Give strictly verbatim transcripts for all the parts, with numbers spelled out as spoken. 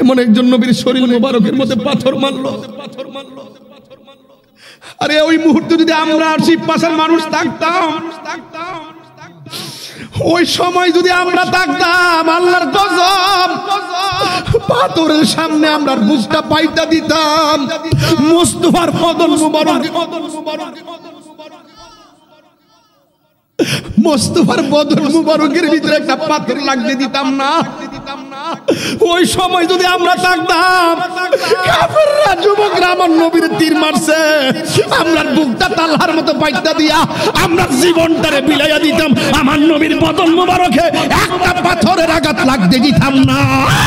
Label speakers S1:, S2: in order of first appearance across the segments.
S1: এমন একজন নবীর শরীর মুবারকের মধ্যে পাথর মারলো। আরে ওই মুহূর্তে যদি আমরা আশি পাশের মানুষ থাকতাম, ওই সময় যদি আমরা থাকতাম, আল্লাহর কসম পাথরের সামনে আমরা বুকটা পাইটা দিতাম। মুস্তাফার বদন মুবারক, মুস্তাফার বদন মুবারকের ভিতরে একটা পাথর লাগতে দিতাম না। ওই সময় যদি আমরা থাকতাম, কাফেররা যুবকরা আমার নবীর তীর মারছে, আমরা বুকটা তালহার মতো পাইটা দিয়া আমরা জীবনটারে বিলাইয়া দিতাম। আমার নবীর বদন মুবারকে একটা পাথরের আঘাত লাগতে দিতাম না।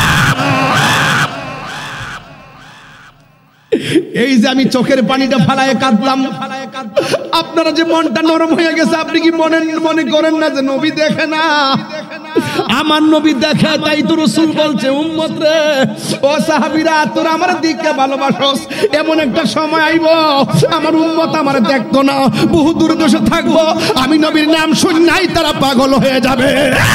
S1: এই যে আমি চোখের পানিটা ফালায় কাঁদলাম, আপনারা যে মনটা নরম হয়ে গেছে, আপনি কি মনে মনে করেন না যে নবী দেখে না? আমার নবী দেখে, তাই তো রাসূল বলছে উম্মত রে, ও সাহাবীরা তোরা আমার দিকে ভালোবাসোস, এমন একটা সময় আইব আমার উম্মত আমার দেখতো না, বহু দূরে বসে থাকবো, আমি নবীর নাম শুননাই তারা পাগল হয়ে যাবে।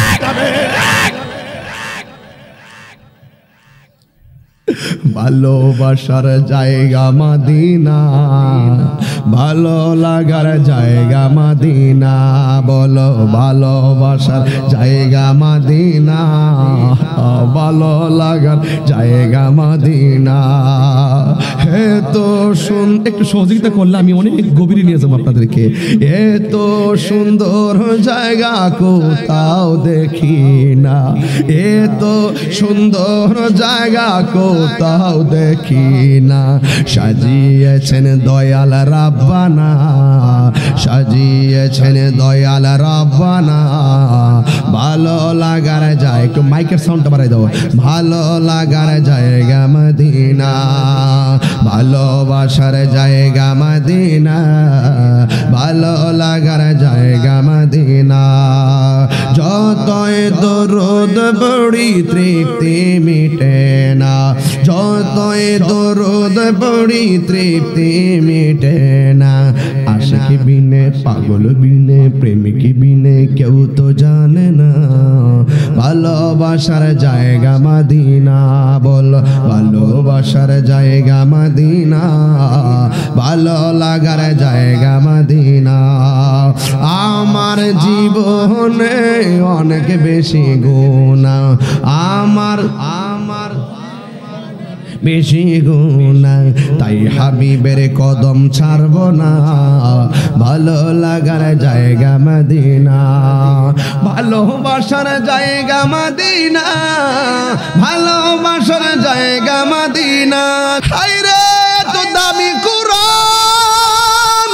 S1: ভালোবাসার জায়গা মদিনা, ভালো লাগার জায়গা মদিনা, বলো ভালোবাসার জায়গা মদিনা, ভালো লাগার জায়গা মদিনা। হে তো শুন, একটু সহযোগিতা করলে আমি অনেক গভীরে নিয়ে যাবো আপনাদেরকে। এত সুন্দর জায়গা কোথাও দেখি না, এত সুন্দর জায়গা কোথাও দেখি না, সাজিয়েছেন দয়াল রাব্বানা, সাজিয়েছেন দয়াল রাব্বানা, ভালো লাগার জায়গা, একটু মাইকের সাউন্ডটা বাড়াই দাও, ভালো লাগার জায়গা মদিনা, ভালোবাসার জায়গা মদিনা, ভালো লাগার জায়গা মদিনা। যতই দরুদ পড়ি তৃপ্তি মিটে না, যতই দরুদ পড়ি তৃপ্তি মিটে না, আশিক বিনে পাগল বিনে প্রেমিক বিনে কেউ তো জানে না, ভালোবাসার জায়গা মদিনা, বল ভালোবাসার জায়গা মদিনা, ভালো লাগার জায়গা মদিনা। আমার জীবনে অনেক বেশি গুনাহ, আমার আমার বেশি গুনাহ, তাই হাবিবের কদম ছাড়ব না, ভালো লাগার জায়গা মদিনা, ভালোবাসার জায়গা মদিনা, ভালোবাসার জায়গা মদিনা। হায়রে এত দামি কুরআন,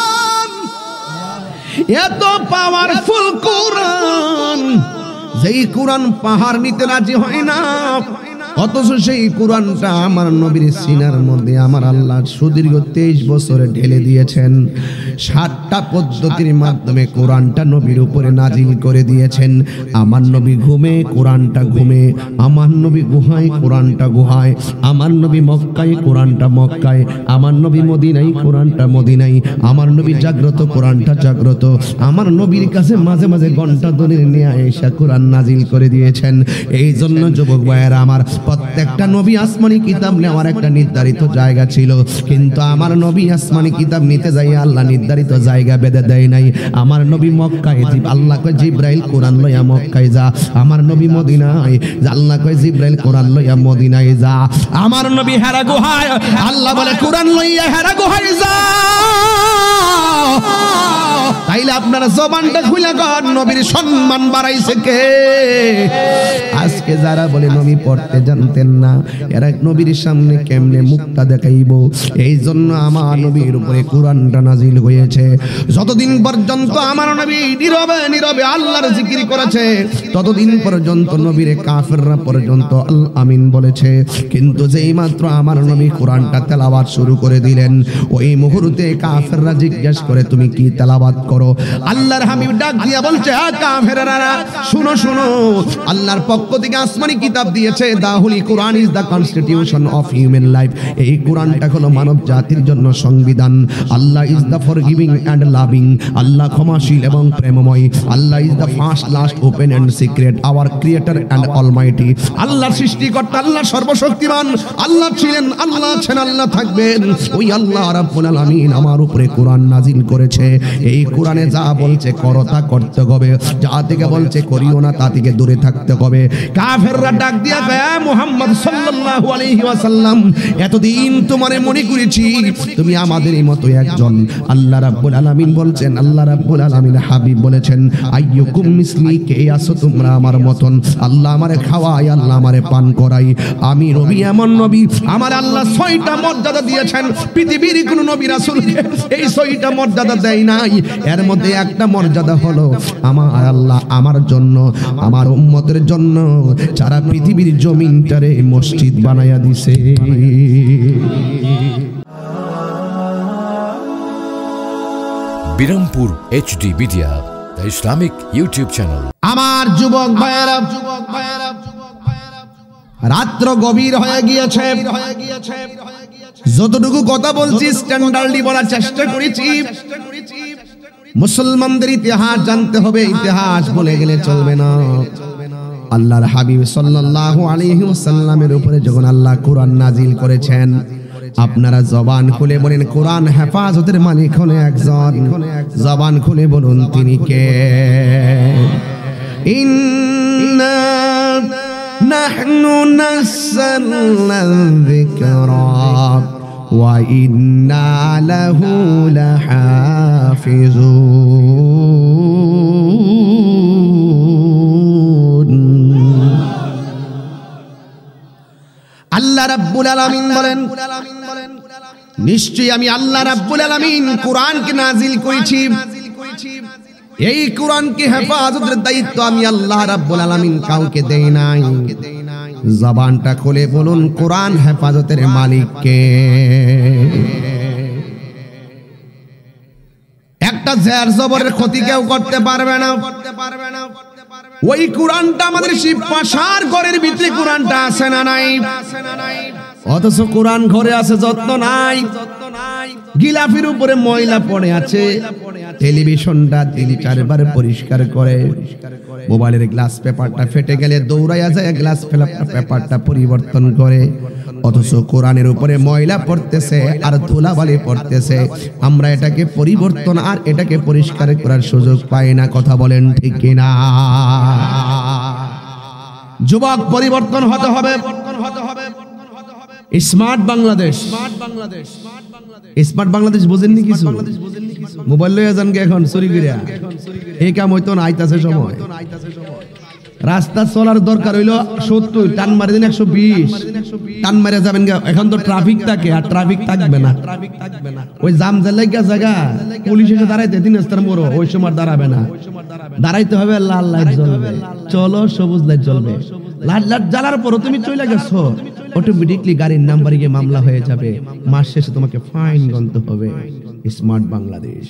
S1: এত পাওয়ারফুল কুরআন, যেই কুরআন পাহাড় নিতে রাজি হয় না, অথচ সেই কুরআনটা আমার নবীর সিনার মধ্যে আমার আল্লাহ সুদীর্ঘ তেইশ বছরে ঢেলে দিয়েছেন। ষাটটা পদ্ধতির মাধ্যমে কোরআনটা নবীর উপরে নাজিল করে দিয়েছেন। আমার নবী ঘুমে কোরআনটা ঘুমে, আমার নবী গুহায় কোরআনটা গুহায়, আমার নবী মক্কায় কোরআনটা মক্কায়, আমার নবী মদিনায় কোরআনটা মদিনায়, আমার নবী জাগ্রত কোরআনটা জাগ্রত, আমার নবীর কাছে মাঝে মাঝে ঘন্টা ধরে নিয়ে এসে কোরআন নাজিল করে দিয়েছেন। এই জন্য যুবক ভাইয়েরা আমার, প্রত্যেকটা নবী আসমানি কিতাব নেওয়ার একটা নির্ধারিত জায়গা ছিল, কিন্তু আমার নবী আসমানি কিতাব নিতে যাই আল্লাহ নির্ধারিত জায়গা বেঁধে দেয় নাই। আমার নবী মক্কায়, আল্লাহ কয় জিব্রাইল কোরআন লইয়া মক্কায় যা, আমার নবী মদিনায়, আল্লাহ কয় জিব্রাইল কোরআন লইয়া মদিনায় যা। আমার নবী হেরা গুহায়, আল্লাহ বলে কোরআন লইয়া হেরা গুহায় যা। তাইলে আপনারা জবানটা খুলে কর, নবীর সম্মান বাড়াইছে কে? আজকে যারা বলে নবী পড়তে জানতেন না, এরা নবীর সামনে কেমনে মুখটা দেখাইব? এই জন্য আমার নবীর উপরে কোরআনটা নাজিল হয়েছে। যতদিন পর্যন্ত আমার নবী নীরবে নীরবে আল্লাহর জিকির করেছে, ততদিন পর্যন্ত নবীর কাফেররা পর্যন্ত আল আমিন বলেছে। কিন্তু যেই মাত্র আমার নবী কোরআনটা তেলাওয়াত শুরু করে দিলেন, ওই মুহূর্তে কাফেররা জিজ্ঞেস করে তুমি কি তেলাওয়াত করো? করো। আল্লাহর হাবিব ডাক দিয়া বলছে, হ্যাঁ কাফেররা শুনো শুনো, আল্লাহর পক্ষ থেকে আসমানি কিতাব দিয়েছে, the holy Quran is the constitution of human life. এই কোরআনটা হলো মানব জাতির জন্য সংবিধান। Allah is the forgiving and loving, Allah ক্ষমাশীল এবং প্রেমময়। Allah is the first, last, open and secret, our creator and almighty. Allah সৃষ্টিকর্তা, আল্লাহ সর্বশক্তিমান, আল্লাহ ছিলেন, আল্লাহ আছেন, আল্লাহ থাকবেন। ওই আল্লাহ রাব্বুল আলামিন আমার উপরে কোরআন নাজিল করেছে। এই কোরআনে যা বলছে করো তা করতে হবে, যা থেকে বলছে করিও না তা থেকে দূরে থাকতে হবে। কাফেররা ডাক দিয়া কয়, মুহাম্মদ সাল্লাল্লাহু আলাইহি ওয়াসাল্লাম, এতদিন তোমারে মনে করেছি তুমি আমাদেরই মতো একজন। আল্লাহ রাব্বুল আলামিন বলছেন, আল্লাহ রাব্বুল আলামিন হাবিব বলেছেন, আইয়ুকুম মিসলি, কে আছো তোমরা আমার মতন? আল্লাহ আমারে খাওয়াই, আল্লাহ আমারে পান করাই। আমি নবী, এমন নবী আমার আল্লাহ ছয়টা মর্যাদা দিয়েছেন। পৃথিবীর কোন নবী রাসূলকে এই ছয়টা মর্যাদা দেয় নাই। এর মধ্যে একটা মর্যাদা হলো আমার আল্লাহ আমার জন্য, আমার উম্মতের জন্য সারা পৃথিবীর জমিনটারে মসজিদ বানায়া দিছে।
S2: Birampur HD media, the Islamic YouTube channel.
S1: আমার যুবক ভাইয়েরা, রাত্র গভীর হয়ে গিয়েছে, যতটুকু কথা বলছি স্ট্যান্ডার্ডলি বলার চেষ্টা করেছি। মুসলমানদের ইতিহাস জানতে হবে, ইতিহাস বলে গেলে চলবে না। আল্লাহর হাবিব সাল্লাল্লাহু আলাইহি ওয়াসাল্লামের উপরে যখন আল্লাহ কোরআন নাজিল করেছেন, আপনারা জবান খুলে বলেন, কোরআন হেফাজতের মালিক হলো একজন। জবান খুলে বলুন তিনি কে? ইন্না নাহনু নাযালনা যিকরা ওয়া ইন্না লাহু লাহাফিজুন। আল্লাহ রাব্বুল আলামিন বলেন, নিশ্চয়ই আমি আল্লাহ রাব্বুল আলামিন কোরআনকে নাজিল করেছি। এই কোরআনকে হেফাজতের দায়িত্ব আমি আল্লাহ রাব্বুল আলামিন কাউকে দেই নাই। জবানটা খুলে বলুন, কোরআন হেফাজতের মালিক কে? একটা জের জবরের ক্ষতি কেউ করতে পারবে না। ওই কোরআনটা আমাদের সেই পাশার ঘরের ভিতরে কোরআনটা আছে না নাই? অথচ কোরআন ঘরে আছে, যত্ন নাই। গিলাফের উপরে ময়লা পড়ে আছে, টেলিভিশনটা তিন চারবার পরিষ্কার করে, মোবাইলের গ্লাস পেপারটা ফেটে গেলে দৌড়াইয়া যায় গ্লাস পেপারটা পরিবর্তন করে। অথচ কোরআনের উপরে ময়লা পড়তেছে আর ধুলাবালি পড়তেছে, আমরা এটাকে পরিবর্তন আর এটাকে পরিষ্কার করার সুযোগ পাই না। কথা বলেন ঠিক কিনা? যুবক, পরিবর্তন হতে হবে। স্মার্ট বাংলাদেশ, স্মার্ট বাংলাদেশ বুঝেননি কিছু? মোবাইল লইয়া যান এখন চুরি করিয়া, এই কাম হইতো না। আইতাছে সময়, রাস্তা চলার দরকার হইলো সত্তর, টান মারি দিন একশো বিশ, টান মারে যাবেন। এখন তো ট্রাফিক থাকে, আর ট্রাফিক থাকবে না। ওই জাম জায়গা জায়গা পুলিশ এসে দাঁড়াইতে দিন রাস্তার মোড়, ওই সময় দাঁড়াবে না, দাঁড়াইতে হবে লাল লাইট জ্বলবে। চলো সবুজ লাইট জ্বলবে। লাল লাইট জ্বালার পরও তুমি চলে গেছো, অটোমেটিকলি গাড়ির নাম্বারে গিয়ে মামলা হয়ে যাবে, মাস শেষে তোমাকে ফাইন গুনতে হবে। স্মার্ট বাংলাদেশ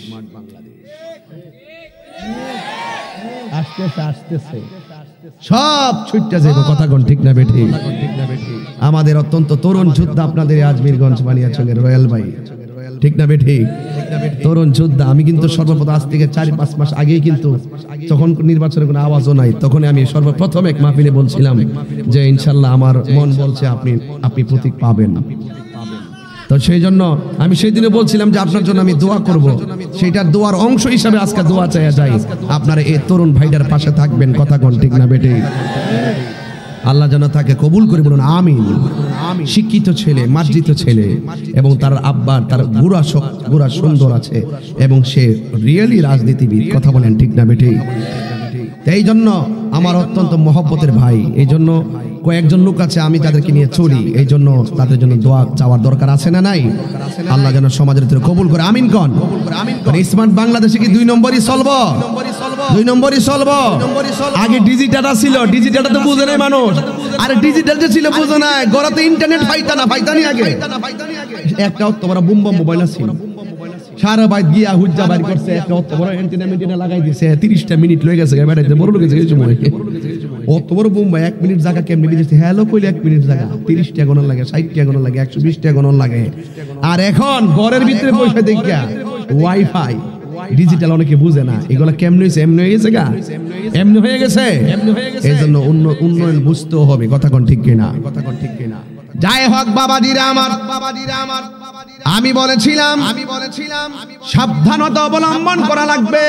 S1: আসতেছে, আসতেছে, সব ছুটতে যাবে। কথা কোন ঠিক না বেঠি? আমাদের অত্যন্ত তরুণ যোদ্ধা আপনাদের আজমিরগঞ্জ বানিয়াচঙ্গের রয়্যাল ভাই, ঠিক না বেঠি? তরুণ যোদ্ধা। আমি কিন্তু সর্বপ্রথম আজ থেকে চার পাঁচ মাস আগেই, কিন্তু তখন নির্বাচনের কোনো আওয়াজও নাই, তখন আমি সর্বপ্রথম এক মাহফিলে বলছিলাম যে ইনশাল্লাহ আমার মন বলছে আপনি আপনি প্রতীক পাবেন। তো সেই জন্য আমি সেই দিনে বলছিলাম যে আপনার জন্য আমি দোয়া করব, সেইটার দোয়ার অংশ হিসাবে আজকে দোয়া চাইয়া যাই, আপনারা এই তরুণ ভাইটার পাশে থাকবেন। কথা কোন ঠিক না বেটে? আল্লাহ যেন তাকে কবুল করে, বলুন আমিন। শিক্ষিত ছেলে, মার্জিত ছেলে, এবং তার আব্বার তার গুড়া গুড়া সুন্দর আছে, এবং সে রিয়েলি রাজনীতিবিদ। কথা বলেন ঠিক না বেটে? এই জন্য আমার অত্যন্ত মহব্বতের ভাই, এই জন্য কয়েকজন লোক আছে আমি তাদেরকে নিয়ে চলি, এই জন্য তাদের জন্য দোয়া চাওয়ার দরকার আছে না নাই? আল্লাহ যেন সমাজের ভিতরে কবুল করে, আমিন কোন। স্মার্ট বাংলাদেশে কি দুই নম্বরই চলবো? দুই নম্বরই চলবো। আগে ডিজিটালটা ছিল, ডিজিটালটা তো বুঝে নাই মানুষ, আর ডিজিটাল যে ছিল বুঝে নাই। গড়াতে ইন্টারনেট পাইতা না, পাইতানি আগে একটা তোমার বুম্বা মোবাইল ছিল, সারা বাইত গিয়া হুজ্জা বাড়ি করছে, একটা অত বড় এন্টিনা মেন্টিনা লাগাই দিছে, তিরিশটা মিনিট লয়ে গেছে বেড়াইতে, বড় লোক গেছে সময় অত বড় বোম্বাই এক মিনিট জায়গা কেমনে দিয়েছে, হ্যালো কইলে এক মিনিট জায়গা তিরিশ টাকা গণন লাগে, ষাট টাকা গণন লাগে, একশো বিশ টাকা গণন লাগে। আর এখন ঘরের ভিতরে পয়সা দেখা ওয়াইফাই ডিজিটাল অনেকে বুঝে না, এগুলা কেমনে হয়েছে, এমনি হয়ে গেছে গা, এমনি হয়ে গেছে। এই জন্য উন্নয়ন বুঝতেও হবে, কথা কোন ঠিক কিনা, কথা কোন ঠিক কিনা। যাই হোক বাবাজিরা আমার, বাবাজিরা আমার, আমি বলেছিলাম আমি বলেছিলাম সাবধানতা অবলম্বন করা লাগবে।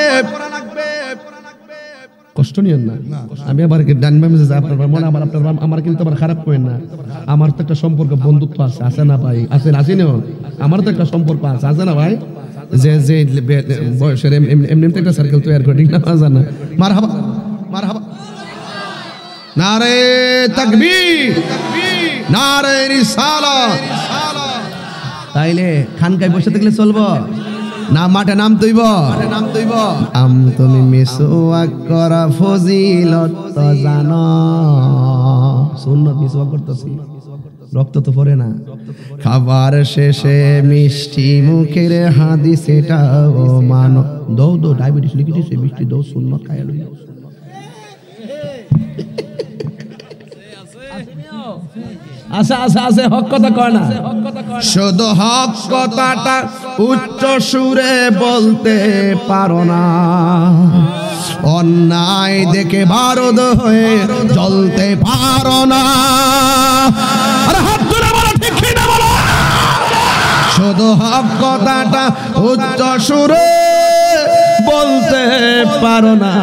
S1: কষ্ট নিয়েন না, আমি আবার ডান বামে যে আপনার মনে আবার আপনার আমার কিন্তু আবার খারাপ করেন না, আমার তো একটা সম্পর্ক বন্ধুত্ব আছে, আছে না ভাই, আছে আছে না, আমার তো একটা সম্পর্ক আছে, আছে না ভাই, যে যে বয়সের এমনি একটা সার্কেল তৈরি করে ঠিক না, জানা মারহাবা মারহাবা, নারে তাকবীর নারে রিসালাত। তাইলে খানকায় বসে থাকলে চলবো না, মাঠে নাম তৈব নাম তৈব। আম তুমি মিসওয়াক করা ফজিলত তো জানো, সুন্নাত মিসওয়াক করতেছি, রক্ত তো পড়ে না। খাবার শেষে মিষ্টি মুখের হাদিস এটাও মানো, দৌ দৌ ডায়াবেটিস লিখে দিছে, মিষ্টি দৌ সুন্নাত খায়া লই। আচ্ছা আচ্ছা আছে, হক কথা কয় না, শুধু হক কথাটা উচ্চ সুরে বলতে পারো না, অন্যায় দেখে বারুদ হয়ে জ্বলতে পারো না। আরে হাত তুলে বলো ঠিক কি না বলো, শুধু হক কথাটা উচ্চ সুরে বলতে পারো না,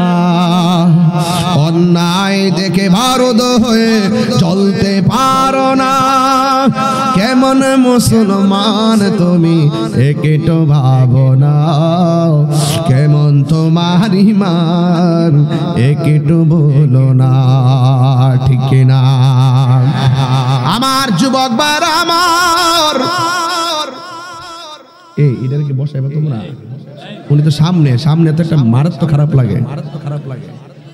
S1: অন্যায় দেখে বারুদ হয়ে জ্বলতে পারো না। কেমন মুসলমান তুমি একটু ভাবো না, কেমন তোমার ঈমান একটু বলো না, ঠিক না আমার যুবক বার আমার। এই এটার কি বসাইবা তোমরা, উনি তো সামনে সামনে তো একটা মারাত্মক খারাপ লাগে, মারাত্মক খারাপ লাগে।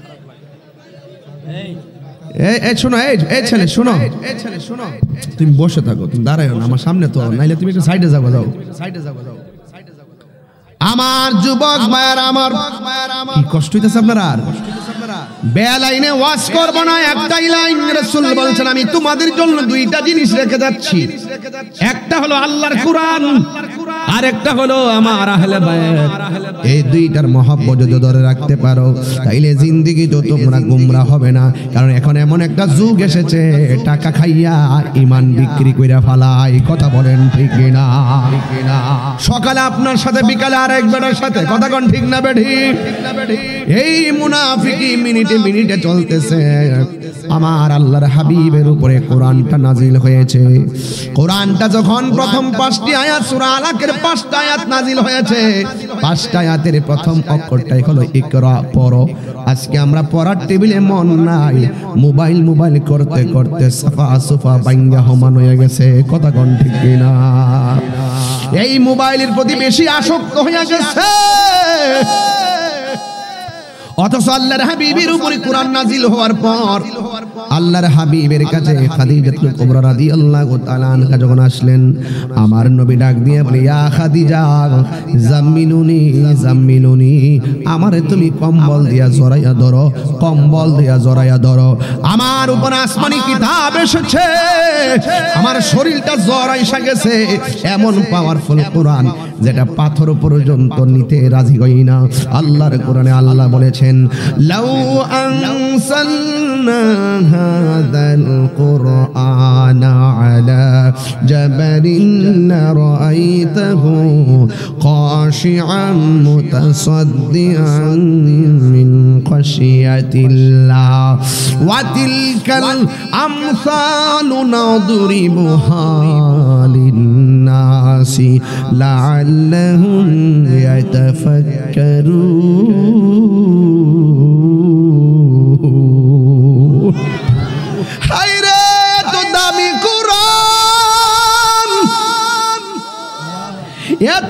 S1: এই এই শোনো, এই এই ছেলে শোনো, এই ছেলে শোনো, তুমি বসে থাকো, তুমি দাঁড়াও না আমার সামনে, তো নাইলে তুমি একটু সাইডে যাও, যাও সাইডে যাও, যাও আমার যুবক ভাইয়ার আমার, কি কষ্ট হইতেছে আপনার? আর বেলাইনে ওয়াজ করব না, একটাই লাইন রাসূল বলেছেন, আমি তোমাদের জন্য দুইটা জিনিস রেখে যাচ্ছি, একটা হলো আল্লাহর কুরআন, আর একটা হলো আমার আহলে বায়াত। এই দুইটার মহব্বত যদি ধরে রাখতে পারো, তাইলে জিন্দেগি তো তোমরা গোমরাহ হবে না। কারণ এখন এমন একটা যুগ এসেছে, টাকা খাইয়া ঈমান বিক্রি কইরা ফালায়, কথা বলেন ঠিক না? সকালে আপনার সাথে, বিকালে আরেক বেটার সাথে, কথা কোন ঠিক না বেঠি? এই মুনাফিকি মিনিটে মিনিটে চলতেছে। আমার আল্লাহর হাবিবের উপরে কোরআনটা নাজিল হয়েছে। কোরআনটা যখন প্রথম পাঁচটি আয়াত, সূরা আলাকের পাঁচটা আয়াত নাজিল হয়েছে, পাঁচটা আয়াতের প্রথম অক্ষরটাই হলো ইকরা, পড়ো। আজকে আমরা পড়ার টেবিলে মন নাই, মোবাইল মোবাইল করতে করতে সাফা সুফা বাইঙ্গা হমান হয়ে গেছে, কথা কোন ঠিক না? এই মোবাইলের প্রতি বেশি আসক্ত হয়ে গেছে। অথচ আল্লাহর হাবিবের উপরে কোরআন নাজিল হওয়ার পর আল্লাহর হাবিবের কাছে খাদিজাতুল কুবরা রাদিয়াল্লাহু তাআলা আনহা যখন আসলেন, আমার নবী ডাক দিয়ে বলে, ইয়া খাদিজা জাম্মিলুনি জাম্মিলুনি, আমারে তুমি কম্বল দিয়া জড়াইয়া ধরো, কম্বল দিয়া জড়াইয়া ধরো। আমার উপর আসমানি কিতাব এসেছে, আমার শরীরটা জড়াইয়া গেছে, এমন পাওয়ারফুল কোরআন যেটা পাথর পর্যন্ত নিতে রাজি হই না। আল্লাহর কোরআনে আল্লাহ বলেছেন, লাউ আনসালনা হাযাল কুরআনা আলা জাবালিন লারাআইতাহু খাশিআন মুতাসাদ্দিআন মিন খাশিয়াতিল্লাহ ওয়া তিলকাল আমসালু নাদরিবুহা লিন-নাসি লাআল্লাহুম ইয়াতাফাক্কারুন। হায়রে এত দামি কোরআন, এত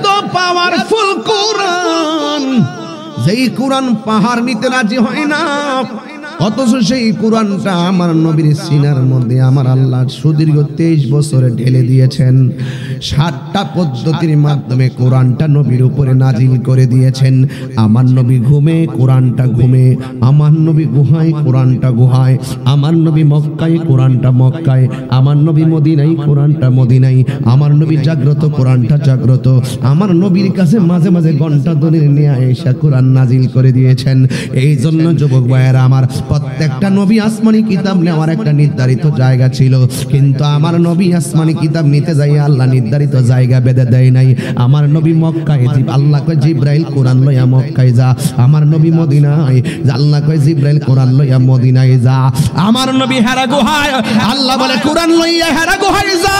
S1: পাওয়ারফুল কোরআন, যেই কোরআন পাহাড় নিতে রাজি হয় না, অথচ সেই কোরআনটা আমার নবীর সিনার মধ্যে আমার আল্লাহ সুদীর্ঘ তেইশ বছরে ঢেলে দিয়েছেন। ষাটটা পদ্ধতির মাধ্যমে কোরআনটা নবীর উপরে নাজিল করে দিয়েছেন। আমার নবী ঘুমে কোরআনটা ঘুমে, আমার নবী গুহায় কোরআনটা গুহায়, আমার নবী মক্কায় কোরআনটা মক্কায়, আমার নবী মদিনায় কোরআনটা মদিনায়, আমার নবী জাগ্রত কোরআনটা জাগ্রত। আমার নবীর কাছে মাঝে মাঝে ঘন্টা দলিল নিয়ে এসে কোরআন নাজিল করে দিয়েছেন। এই জন্য যুবক ভাইয়েরা আমার, প্রত্যেকটা নবী আসমানি কিতাব নেওয়ার একটা নির্ধারিত জায়গা ছিল, কিন্তু আমার নবী আসমানি কিতাব নিতে যাই আল্লাহ নির্ধারিত জায়গা বেঁধে দেয় নাই। আমার নবী মক্কায়, আল্লাহ কয় জিব্রাইল কোরআন লইয়া মক্কায় যা। আমার নবী মদিনায়, আল্লাহ কয় জিব্রাইল কোরআন লইয়া মদিনায় যা। আমার নবী হেরা গুহায়, আল্লাহ বলে কোরআন লইয়া হেরা গুহায় যা।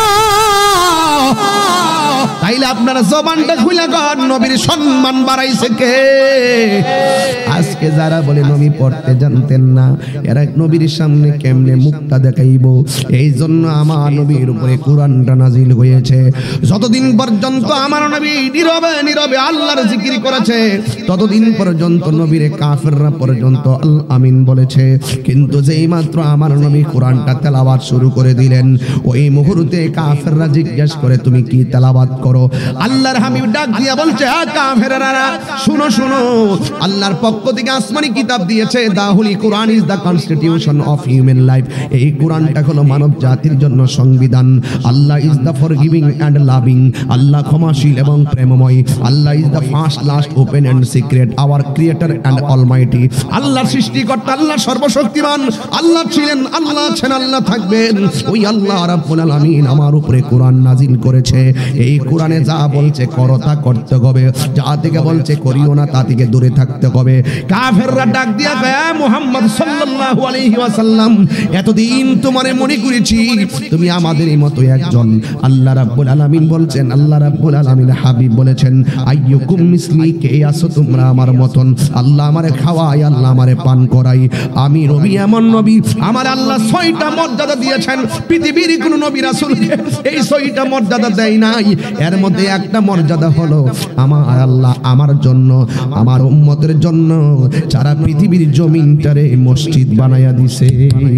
S1: তাইলে আপনারা জবানটা খুলে কর, নবীর সম্মান বাড়াইছে কে? আজকে যারা বলে নবী পড়তে জানতেন না, এরা নবীর সামনে কেমনে মুখটা দেখাইব? এই জন্য আমার নবীর উপরে কোরআনটা নাজিল হয়েছে। যতদিন পর্যন্ত আমার নবী নীরবে নীরবে আল্লাহর জিকির করেছে, ততদিন পর্যন্ত নবীর কাফেররা পর্যন্ত আল আমিন বলেছে। কিন্তু যেই মাত্র আমার নবী কোরআনটা তেলাওয়াত শুরু করে দিলেন, ওই মুহূর্তে কাফেররা জিজ্ঞেস করে তুমি কি তেলাওয়াত করো? আল্লাহর হাবিব ডাক দিয়া বলছে, হ্যাঁ কাফেররা শুনো শুনো, আল্লাহর পক্ষ থেকে আসমানি কিতাব দিয়েছে, the holy Quran is the constitution of human life. এই কোরআনটা হলো মানব জাতির জন্য সংবিধান। Allah is the forgiving and loving, Allah ক্ষমাশীল এবং প্রেমময়। Allah is the first last open and secret, our creator and almighty. Allah সৃষ্টিকর্তা, আল্লাহ সর্বশক্তিমান, আল্লাহ ছিলেন, আল্লাহ আছেন, আল্লাহ থাকবেন। ওই আল্লাহ রাব্বুল আলামিন আমার উপরে কোরআন নাজিল করেছে। এই কোরআনে যা বলছে করো তা করতে হবে, যা থেকে বলছে করিও না তা থেকে দূরে থাকতে হবে। কাফেররা ডাক দিয়া কয়, মুহাম্মদ সাল্লাল্লাহু আলাইহি ওয়াসাল্লাম, এতদিন তোমারে মনে করেছি তুমি আমাদেরই মতো একজন। আল্লাহ রাব্বুল আলামিন বলছেন, আল্লাহ রাব্বুল আলামিন হাবিব বলেছেন, আইয়ুকুম মিসলি, কে আছো তোমরা আমার মতন? আল্লাহ আমারে খাওয়াই, আল্লাহ আমারে পান করাই। আমি নবী, এমন নবী আমার আল্লাহ ছয়টা মর্যাদা দিয়েছেন। পৃথিবীর কোন নবী রাসূলকে এই ছয়টা মর্যাদা দেয় নাই। এর মধ্যে একটা মর্যাদা হলো আমার আল্লাহ আমার জন্য, আমার উম্মতের জন্য সারা পৃথিবীর জমিনটারে মসজিদ বানায়া দিছে।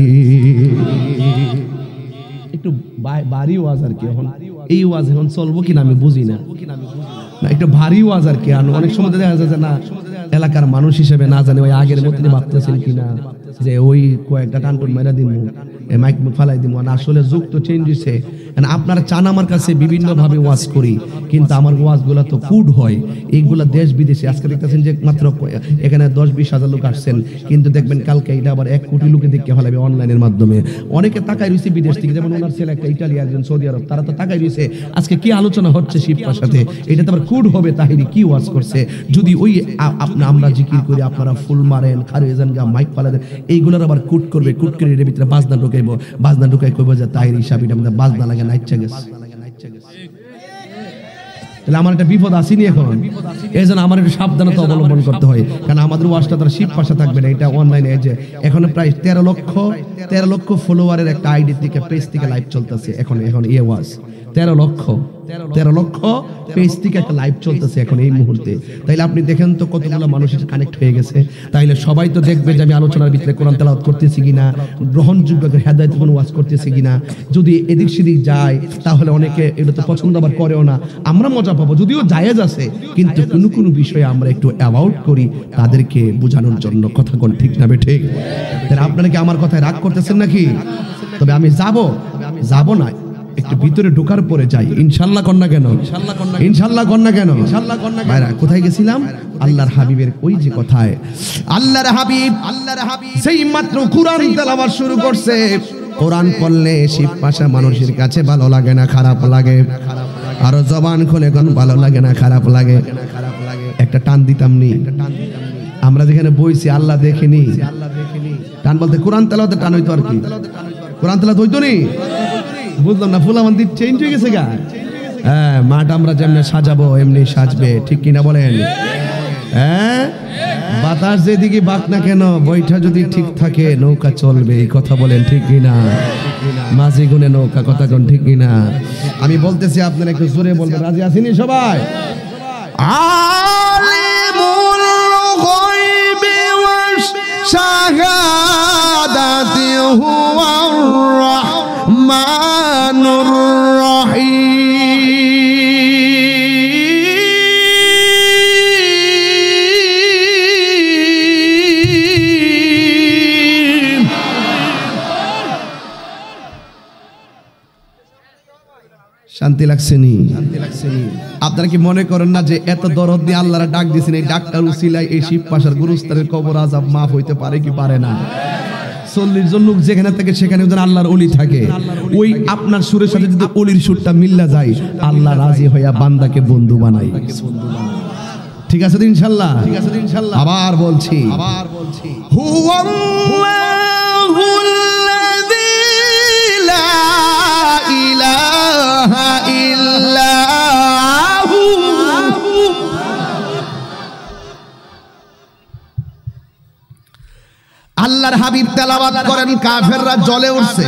S1: একটু ভারী ওয়াজ আর কি, এখন এই ওয়াজ এখন চলবো কিনা আমি বুঝি না, না একটু ভারী ওয়াজ আর কি। অনেক সময় দেখা যায় যে না, এলাকার মানুষ হিসেবে না জানে ওই আগের মতো ভাবতেছেন কিনা যে ওই কয়েকটা টানটুন মেরা দিন মাইক ফালাই দিব না। আসলে যুগ তো চেঞ্জ হয়েছে। আপনারা চান আমার কাছে বিভিন্নভাবে ওয়াজ করি, কিন্তু আমার ওয়াজগুলো তো ফুড হয়, এইগুলা দেশ বিদেশে। আজকে দেখতেছেন যে মাত্র এখানে দশ বিশ হাজার লোক আসছেন, কিন্তু দেখবেন কালকে এটা আবার এক কোটি লোকে দেখতে ফেলাবে অনলাইনের মাধ্যমে। অনেকে তাকাই রয়েছে বিদেশ থেকে, যেমন ওনার ছেলে একটা ইটালি, একজন সৌদি আরব, তারা তো তাকাই রয়েছে আজকে কি আলোচনা হচ্ছে শিবপার সাথে। এটা তো আবার কুড হবে, তাহিরি কি ওয়াজ করছে। যদি ওই আমরা জিকির করি, আপনারা ফুল মারেন, খারিয়ে যান গা, মাইক ফালা দেন, এইগুলোর আবার কুট করবে, কুট করে এর ভিতরে বাজনা ঢুকাইবো, বাজনা ঢুকাই কইবো যে তাহিরি সাবিটা আমাদের বাজনা লাগে নাইচ্ছা গেছে। তাহলে আমার একটা বিপদ আসেনি এখন। এই জন্য আমার একটু সাবধানতা অবলম্বন করতে হয়, কারণ আমাদের ওয়াজটা তার শিব পাশা থাকবে না। এটা অনলাইনে যে এখন প্রায় তেরো লক্ষ তেরো লক্ষ ফলোয়ারের একটা আইডি থেকে পেজ থেকে লাইভ চলতেছে এখন। এখন এই ওয়াজ তেরো লক্ষ তেরো লক্ষ পেজ থেকে একটা লাইভ চলতেছে এখন এই মুহূর্তে। তাইলে আপনি দেখেন তো কতগুলো মানুষের কানেক্ট হয়ে গেছে। তাইলে সবাই তো দেখবে যে আমি আলোচনার ভিতরে কোরআন তেলাওয়াত করতেছি কিনা, গ্রহণযোগ্য হেদায়েত কোনো ওয়াজ করতেছি কিনা। যদি এদিক সেদিক যায় তাহলে অনেকে এটা তো পছন্দ আবার করেও না। আমরা মজা পাবো, যদিও জায়েজ আছে, কিন্তু কোনো কোনো বিষয়ে আমরা একটু অ্যাভয়েড করি তাদেরকে বোঝানোর জন্য। কথা কোন ঠিক না বে ঠিক? তাহলে আপনারা কি আমার কথায় রাগ করতেছেন নাকি? তবে আমি যাব যাব না, একটু ভিতরে ঢোকার পরে যাই। ইনশাআল্লাহ কন্যা কেন? ইনশাআল্লাহ কন্যা কেন? ভাইরা কোথায় গেছিলাম? আল্লাহর হাবিবের ওই যে কথায়, আল্লাহর হাবিব আল্লাহর হাবিব সেই মাত্র কোরআন তেলাওয়াত শুরু করছে। কোরআন পড়লে শিব পাশা মানুষের কাছে ভালো লাগে না খারাপ লাগে? আর জবান খুলে কোন ভালো লাগে না খারাপ লাগে? একটা টান দিতাম নি আমরা যেখানে বইছি, আল্লাহ দেখেনি টান বলতে কোরআন তেলাওয়াতে টান হইতো আর কি। কোরআন তেলাওয়াত হইতো নি, বুঝলাম না, ফুলামান্দি চেঞ্জ হয়ে গেছে গা। হ্যাঁ, মাঠ আমরা যেমনি সাজাবো এমনি সাজবে, ঠিক কিনা বলেন? হ্যাঁ, বাতাস যেদিকে বাক না কেন, বইটা যদি ঠিক থাকে নৌকা চলবে, এই কথা বলেন ঠিক কিনা? মাঝি গুনে নৌকা, কথা কোন ঠিক কিনা? আমি বলতেছি, আপনারা একটু জোরে বলবেন। রাজি আছেনি সবাই? আলিমুল গায়বি ওয়াশ শাহাদাতি হুয়ার রহমানুর রহিম। শান্তি লাগছে নি? আপনারা কি মনে করেন না যে এত দরদ দিয়ে আল্লাহরা ডাক দিয়েছেন, এই ডাক্তার উসিলায় এই শিব পাশার গুরুস্থানের কবর আযাব মাফ হইতে পারে কি পারে না? চল্লিশ জন লোক যেখানে থাকে সেখানে আল্লাহর ওলি থাকে, ওই আপনার সুরের সাথে যদি ওলির সুরটা মিল্লা যায়, আল্লাহ রাজি হইয়া বান্দাকে বন্ধু বানায়। ঠিক আছে ইনশাআল্লাহ? ঠিক আছে ইনশাআল্লাহ। আবার বলছি আবার বলছি হুয়াল্লাহুল্লাযী লা ইলাহা ইল্লা হু। আল্লাহর হাবিব তেলাওয়াত করেন, কাফেররা জ্বলে উঠছে।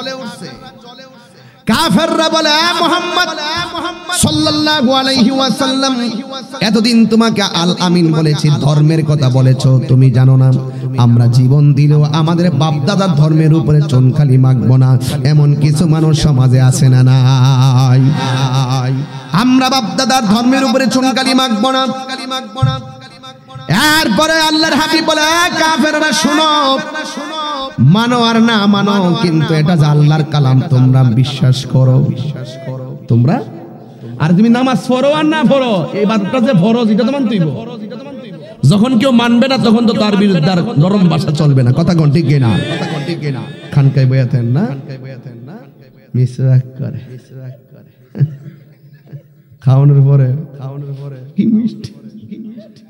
S1: কাফেররা বলে, মুহাম্মদ সাল্লাল্লাহু আলাইহি ওয়াসাল্লাম, এতদিন তোমাকে আল আমিন বলেছি, ধর্মের কথা বলেছো, তুমি জানো না আমরা জীবন দিলেও আমাদের বাপ দাদার ধর্মের উপরে চুনকালি মাখবো না, এমন কিছু মানুষ সমাজে আছে না নাই? আমরা বাপ দাদার ধর্মের উপরে চুনকালি মাখবো না। এরপরে আল্লাহর হাবিব বলে, কাফেররা শুনো, মানো আর না মানো, কিন্তু এটা যে আল্লাহর কালাম তোমরা বিশ্বাস করো, বিশ্বাস করো তোমরা। আর তুমি নামাজ পড়ো আর না পড়ো, এই বাতটা যে ফরজ এটা তো মানতেই হবে। যখন কেউ মানবে না তখন তো তার বিরুদ্ধে আর নরম ভাষা চলবে না। কথা কোন ঠিক কিনা? কথা কোন ঠিক কিনা? খানকায় বয়াতেন না, খানকায় বয়াতেন না, মিসওয়াক করে, মিসওয়াক করে খাওয়ানোর পরে, খাওয়ানোর পরে কি মিষ্টি, কি মিষ্টি।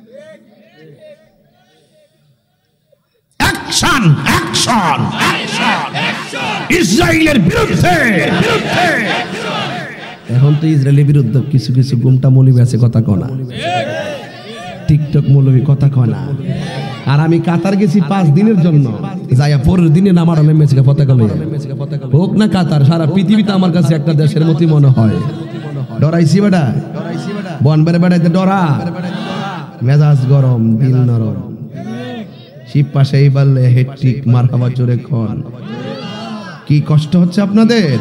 S1: অ্যাকশন, অ্যাকশন, অ্যাকশন ইসরায়েলের বিরুদ্ধে, বিরুদ্ধে। এখন তো ইসরায়েলের বিরুদ্ধে কিছু কিছু গুমটা মৌলবি আছে, কথা কনা টিকটক মৌলবি, কথা কনা। আর আমি কাতার গেছি পাঁচ দিনের জন্য, যাইয়া পরের দিনে নামার মেসিকা পতাকা লইয়া, হোক না কাতার, সারা পৃথিবীতে আমার কাছে একটা দেশের মতই মনে হয়। ডরাইছি বেটা, বন বেড়ে বেড়াইতে ডরা, মেজাজ গরম, দিল নরম। শিব পাশেই বললে হেট্রিক মারহাবা জোরে খন। কি কষ্ট হচ্ছে আপনাদের?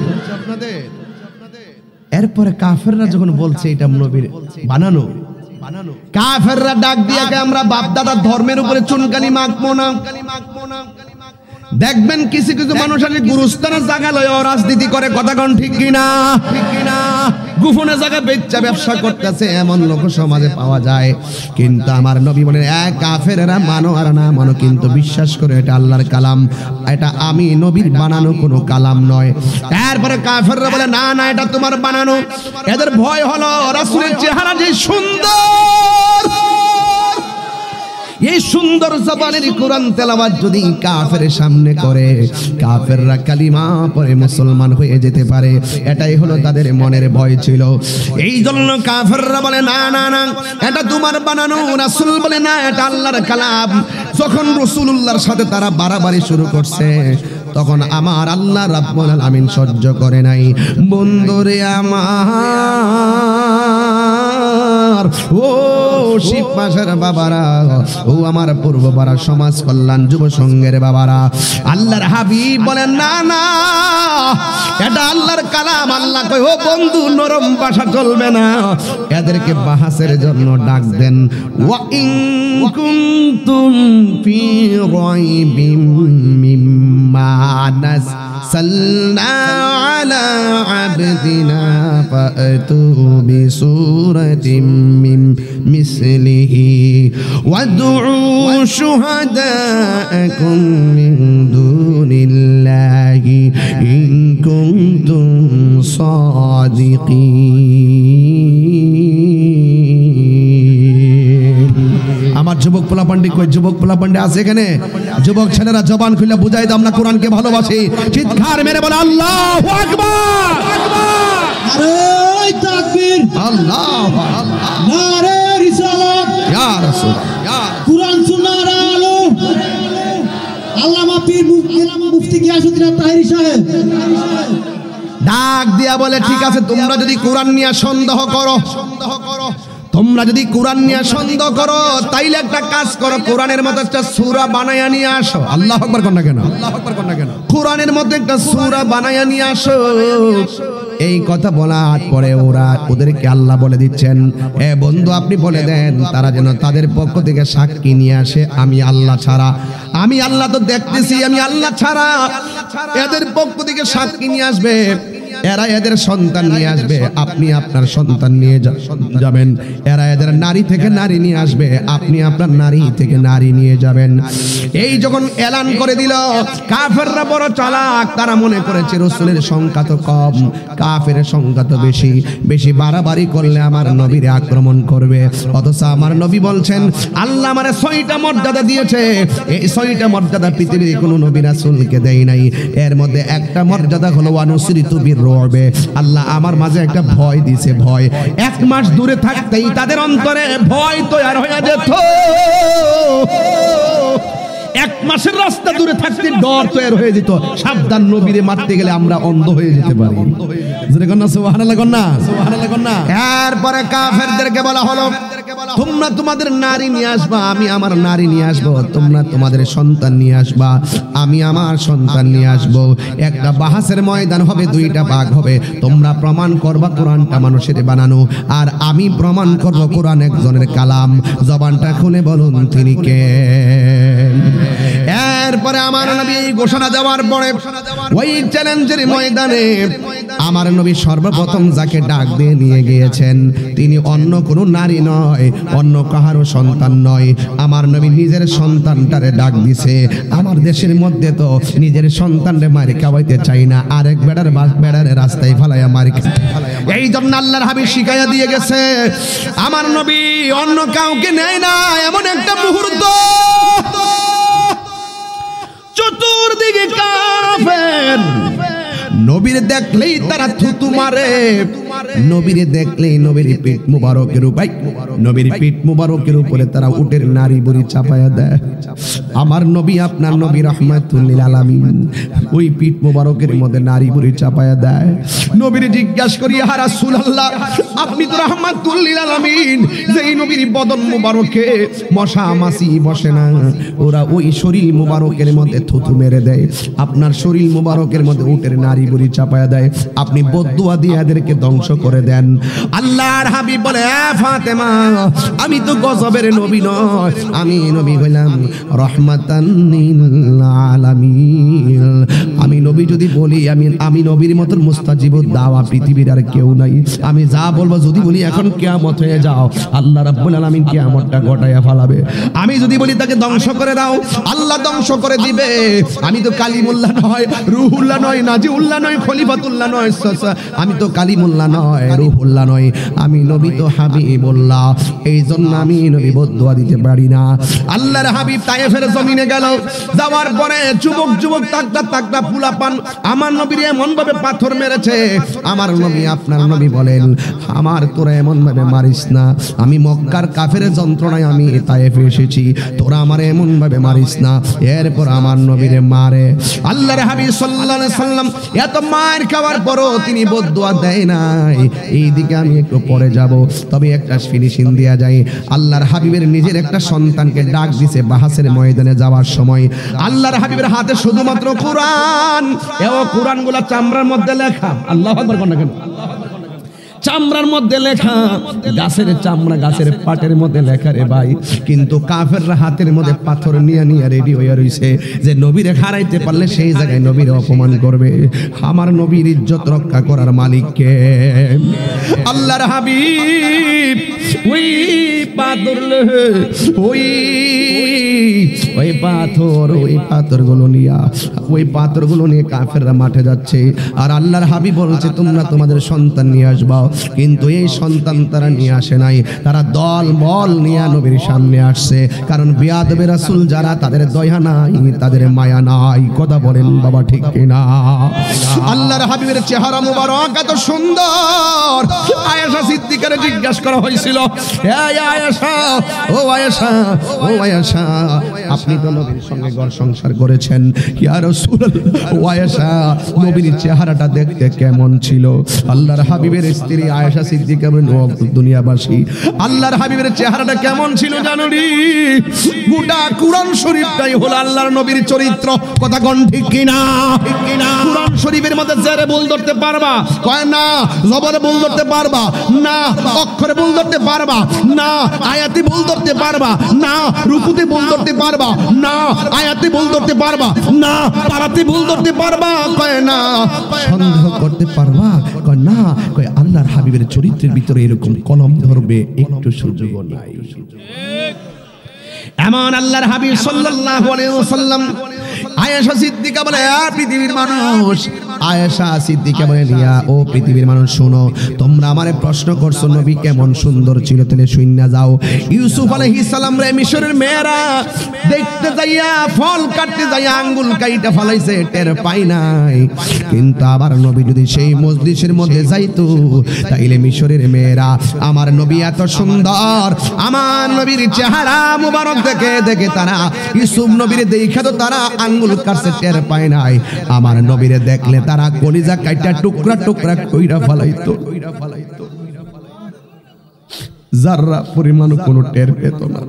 S1: এরপরে কাফেররা যখন বলছে এটা নবীর বানানো, কাফেররা ডাক দিয়ে, আমরা বাপ দাদার ধর্মের উপরে চুনকালি মাখবো না। দেখবেন কিছু কিছু মানুষ আছে গুরুস্থানের জায়গা লয় রাজনীতি করে, কথা কোন ঠিক কিনা? ঠিক কিনা? গোপনে জায়গা বেচা ব্যবসা করতেছে, এমন লোক সমাজে পাওয়া যায়। কিন্তু আমার নবী বলেন, এক কাফেরেরা মানো আর না মানো, কিন্তু বিশ্বাস করে এটা আল্লাহর কালাম, এটা আমি নবীর বানানো কোনো কালাম নয়। এরপরে কাফেররা বলে, না না এটা তোমার বানানো। এদের ভয় হলো রাসূলের চেহারা যে সুন্দর, এই সুন্দর জবানের কোরআন তেলাওয়াত যদি কাফের সামনে করে, কাফেররা কালিমা পড়ে মুসলমান হয়ে যেতে পারে, এটাই হলো তাদের মনের ভয় ছিল। এই জন্য কাফেররা বলে, না না না এটা তোমার বানানো। রাসূল বলে, না এটা আল্লাহর কালাম। যখন রাসূলুল্লাহর সাথে তারা বাড়াবাড়ি শুরু করছে, তখন আমার আল্লাহ রাব্বুল আলামিন সহ্য করে নাই। বন্ধুরে আমার, ও শিব পাশের বাবারা, ও আমার পূর্ব পাড়া সমাজ কল্যাণ যুব সংঘের বাবারা, আল্লাহর হাবিব বলেন, না না এটা আল্লাহর কালাম। আল্লাহ কয়, ও বন্ধু নরম ভাষা চলবে না, এদেরকে বাহাসের জন্য ডাক দেন। ওয়া ইন কুনতুম ফি রাইবিম মিম্মা নাযালনা আলা আবদিনা ফাতু বিসূরাতিম মিন মিসলিহি ওয়াদউ শুহাদাআকুম মিন দুনিল্লাহি ইন কুনতুম সাদিকিন। আমার যুবক পোলাপান্ডি কই? যুবক পোলাপান্ডি আছে এখানে? যুবক ছেলেরা জবান খুলে বুঝাই দাও আমরা কোরআনকে ভালোবাসি। চিৎকার মেরে বলে আল্লাহু আকবার, নারে তাকবীর, আল্লাহু আল্লাহ, নারে রিসালাত, ইয়া রাসূল, ইয়া কুরআন সুন্নাহর আলো। আল্লামা পীর মুফতি গিয়াসউদ্দিন তাহেরি সাহেব ডাক দিয়া বলে, ঠিক আছে তোমরা যদি কোরআন নিয়ে সন্দেহ করো, সন্দেহ করো তোমরা যদি কোরআন নিয়ে সন্দেহ করো তাইলে একটা কাজ করো, কোরআনের মধ্যে একটা সূরা বানায়া নিয়ে আসো। আল্লাহু আকবার কোন না কেন? আল্লাহু আকবার কোন না কেন? কোরআনের মধ্যে একটা সূরা বানায়া নিয়ে আসো। এই কথা বলার পরে ওরা ওদেরকে আল্লাহ বলে দিচ্ছেন, এ বন্ধু আপনি বলে দেন তারা যেন তাদের পক্ষ থেকে সাক্ষী নিয়ে আসে, আমি আল্লাহ ছাড়া, আমি আল্লাহ তো দেখতেছি, আমি আল্লাহ ছাড়া এদের পক্ষ থেকে সাক্ষী নিয়ে আসবে, এরা এদের সন্তান নিয়ে আসবে, আপনি আপনার সন্তান নিয়ে যাবেন, এরা এদের নারী থেকে নারী নিয়ে আসবে, আপনি আপনার নারী থেকে নারী নিয়ে যাবেন। এই যখন এলান করে দিল, কাফেররা বড় চালাক, তারা মনে করেছে রাসূলের সংখ্যা তো কম, কাফেরের সংখ্যা তো বেশি, বেশি বাড়াবাড়ি করলে আমার নবীর আক্রমণ করবে। অথচ আমার নবী বলছেন আল্লাহ আমারে ছয়টা মর্যাদা দিয়েছে, এই ছয়টা মর্যাদা পৃথিবীর কোনো নবী রাসূলকে দেয় নাই। এর মধ্যে একটা মর্যাদা হলো ওয়ানুসরিতু বির রবে, আল্লাহ আমার মাঝে একটা ভয় দিয়েছে, ভয়। এক মাস দূরে থাকতেই তাদের অন্তরে ভয় তৈরি হয়ে যেত, এক মাসের রাস্তা দূরে থাকতে ডর তৈরি হয়ে যেত, সাবধান নবীরে মারতে গেলে আমরা অন্ধ হয়ে যেতে পারি। এরপরে কাফেরদেরকে বলা হলো, তোমরা তোমাদের নারী নিয়ে আসবা, আমি আমার নারী নিয়ে আসবো, তোমরা তোমাদের সন্তান নিয়ে আসবা, আমি আমার সন্তান নিয়ে আসবো। একটা বাহাসের ময়দান হবে, দুইটা ভাগ হবে, তোমরা প্রমাণ করবা কোরআনটা মানুষের বানানো, আর আমি প্রমাণ করব কোরআন একজনের কালাম। জবানটা খুলে বলুন তিনি কে? এরপরে আমার নবী ঘোষণা দেওয়ার পরে ওই চ্যালেঞ্জের ময়দানে আমার নবী সর্বপ্রথম যাকে ডাক দিয়ে নিয়ে গিয়েছেন তিনি অন্য কোনো নারী নয়, অন্য কাহারও সন্তান নয়। আমার নবী নিজের সন্তানটারে ডাক দিছে। আমার দেশের মধ্যে তো নিজের সন্তানরে মারি খাওয়াইতে চাই না, আরেক বেড়ার বেড়ারে রাস্তায় ফালাইয়া মারি, এই জন্য আল্লাহর হাবিব শিখাইয়া দিয়ে গেছে আমার নবী অন্য কাউকে নেয় না। এমন একটা মুহূর্ত চতুর্দিকে কাফের, নবীরে দেখলেই তারা থুতু মারে, নবীরে দেখলেই নবীর পিঠ মুবারকের উপর নবীর পিঠ মুবারকের উপরে তারা উটের নারী বুড়ি চাপায়া দেয়। আমার নবী আপনার নবী রাহমাতুল লিল আলামিন ওই পিঠ মুবারকের মধ্যে নারী বুড়ি চাপায়া দেয়। নবীরে জিজ্ঞাসা করি, ইয়া রাসূলুল্লাহ আপনি তো রাহমাতুল লিল আলামিন, যে এই নবীর বদন মুবারকে মশা মাছি বসে না, ওরা ওই শরীর মুবারকের মধ্যে থুতু মেরে দেয়, আপনার শরীর মুবারকের মধ্যে উটের নারী বুড়ি চাপায়া দেয়, আপনি বদদুয়া দিয়ে এদেরকে ধ্বংস করে দেন। আল্লাহর হাবিব বলে, এ ফাতেমা আমি তো গজবের নবী নয়, আমি নবী হইলাম রাহমাতান লিল আলামিন। আমি নবী যদি বলি আমি আমি নবীর মত মুস্তাজিবুদ দাওয়া পৃথিবীর আর কেউ নাই। আমি যা বলবো যদি বলি এখন কিয়ামত হয়ে যাও, আল্লাহ রাব্বুল আলামিন কিয়ামতটা ঘটায়া ফেলাবে। আমি যদি বলি তাকে ধ্বংস করে দাও, আল্লাহ ধ্বংস করে দিবে। আমি তো কালিমুল্লাহ নয়, রুহুল্লাহ নয়, নাজিউল্লাহ নয়, খলিফাতুল্লাহ নয়, আমি তো কালিমুল্লাহ নয়, রুহুল্লাহ নয়, আমি নবী তো হাবিবুল্লাহ। এই জন্য আমি নবী বদদুয়া দিতে পারি না। আল্লাহর হাবিব তায়েফের জমিনে গেল, যাওয়ার পরে যুবক যুবক তাকতা তাকতা পুলাপান আমার নবীর এমন ভাবে পাথর মেরেছে। আমার নবী আপনার নবী বলেন, আমার তোরা এমন ভাবে মারিস না, আমি মক্কার কাফের যন্ত্রণায় আমি তায়েফে এসেছি, তোরা আমার এমন ভাবে মারিস না। এরপর আমার নবীরে মারে। আল্লাহর হাবিব সাল্লাল্লাহু আলাইহি সাল্লাম এত মার খাওয়ার পরও তিনি বদদুয়া দেয় নাই। এইদিকে আমি একটু পরে যাব, তবে একটা ফিনিশিং দেয়া যায়। আল্লাহর হাবিবের নিজের একটা সন্তানকে ডাক দিছে বাহাসের ময়দানে যাওয়ার সময়। আল্লাহর হাবিবের হাতে শুধুমাত্র কোরআন, এও কোরআনগুলা চামড়ার মধ্যে লেখা। আল্লাহু আকবার কোন না কেন? চামড়ার মধ্যে লেখা, গাছের চামড়া গাছের পাটের মধ্যে লেখা রে ভাই। কিন্তু কাফেররা হাতের মধ্যে পাথর নিয়ে নিয়ে রেডি হয়ে রইছে যে নবীরে হারাইতে পারলে সেই জায়গায় নবীর অপমান করবে। আমার নবীর ইজ্জত রক্ষা করার মালিক কে? আল্লাহর হাবিব ওই পাথর ওই ওই পাথর ওই পাথরগুলো নিয়ে ওই পাথরগুলো নিয়ে কাফেররা মাঠে যাচ্ছে। আর আল্লাহর হাবিব বলছে তোমরা তোমাদের সন্তান নিয়ে আসবা। কিন্তু এই সন্তান তারা নিয়ে আসে নাই, তারা দল বল নিয়ে নবীর সামনে আসছে। কারণ বিয়াদবে রাসূল যারা, তাদের দয়া নাই, তাদের মায়া নাই। কথা বলেন বাবা ঠিক কিনা? আল্লাহর হাবিবের চেহারা মুবারক এত সুন্দর। আয়েশা সিদ্দিকারে জিজ্ঞাসা করা হয়েছিল, হে আয়েশা, ও আয়েশা, ও আয়েশা, আপনি তো নবীর সঙ্গে ঘর সংসার করেছেন, ইয়া রাসূলুল্লাহ, ও আয়েশা নবীর চেহারাটা দেখতে কেমন ছিল? আল্লাহর হাবিবের স্ত্রী আয়েশা সিদ্দিকা বলেন, ও দুনিয়াবাসী, আল্লাহর হাবিবের চেহারাটা কেমন ছিল জানো রে? গোটা কুরআন শরীফটাই হলো আল্লাহর নবীর চরিত্র। কথা কোন ঠিক কিনা? কুরআন শরীফের মধ্যে জেরে ভুল ধরতে পারবা? কয় না। জবরে ভুল ধরতে পারবা? না। অক্ষরে ভুল ধরতে পারবা? না। আয়াতে ভুল ধরতে পারবা? না। রুকুতে ভুল ধরতে পারবা? না। আয়াতে ভুল ধরতে পারবা? না। পারাতে ভুল ধরতে পারবা? কয় না। সন্দেহ করতে পারবা? কয় না। কয় আল্লাহর হাবিবের চরিত্রের ভিতরে এরকম কলম ধরবে একটু সুযোগ নাই। এমন আল্লাহর হাবিব সাল্লাল্লাহু আলাইহি ওয়াসাল্লাম। আয়েশা সিদ্দিকা বলে, আ পৃথিবীর মানুষ, আয়েশা সিদ্দিকা বলে, ইয়া ও পৃথিবীর মানুষ শোনো, তোমরা আমারে প্রশ্ন করছো নবী কেমন সুন্দর ছিল, তাহলে শুইনা যাও। ইউসুফ আলাইহিস সালাম রে মিশরের মেয়েরা দেখতে যাইয়া, ফল কাটতে যাইয়া আঙ্গুল কাইটা ফলাইছে, টের পাই নাই। কিন্তু আবার নবী যদি সেই মজলিসের মধ্যে যাইতো, তাইলে মিশরের মেয়েরা আমার নবী এত সুন্দর, আমার নবীর চেহারা মুবারক দেখে দেখে তারা ইউসুফ নবীরে দেখা তো তারা আঙ্গুল কাটছে, টের পায় নাই। আমার নবীরে দেখলে তারা কলিজা কাইটা টুকরা টুকরা কইরা ফলাইতো, যাররা পরিমাণ কোনো টের পেত না।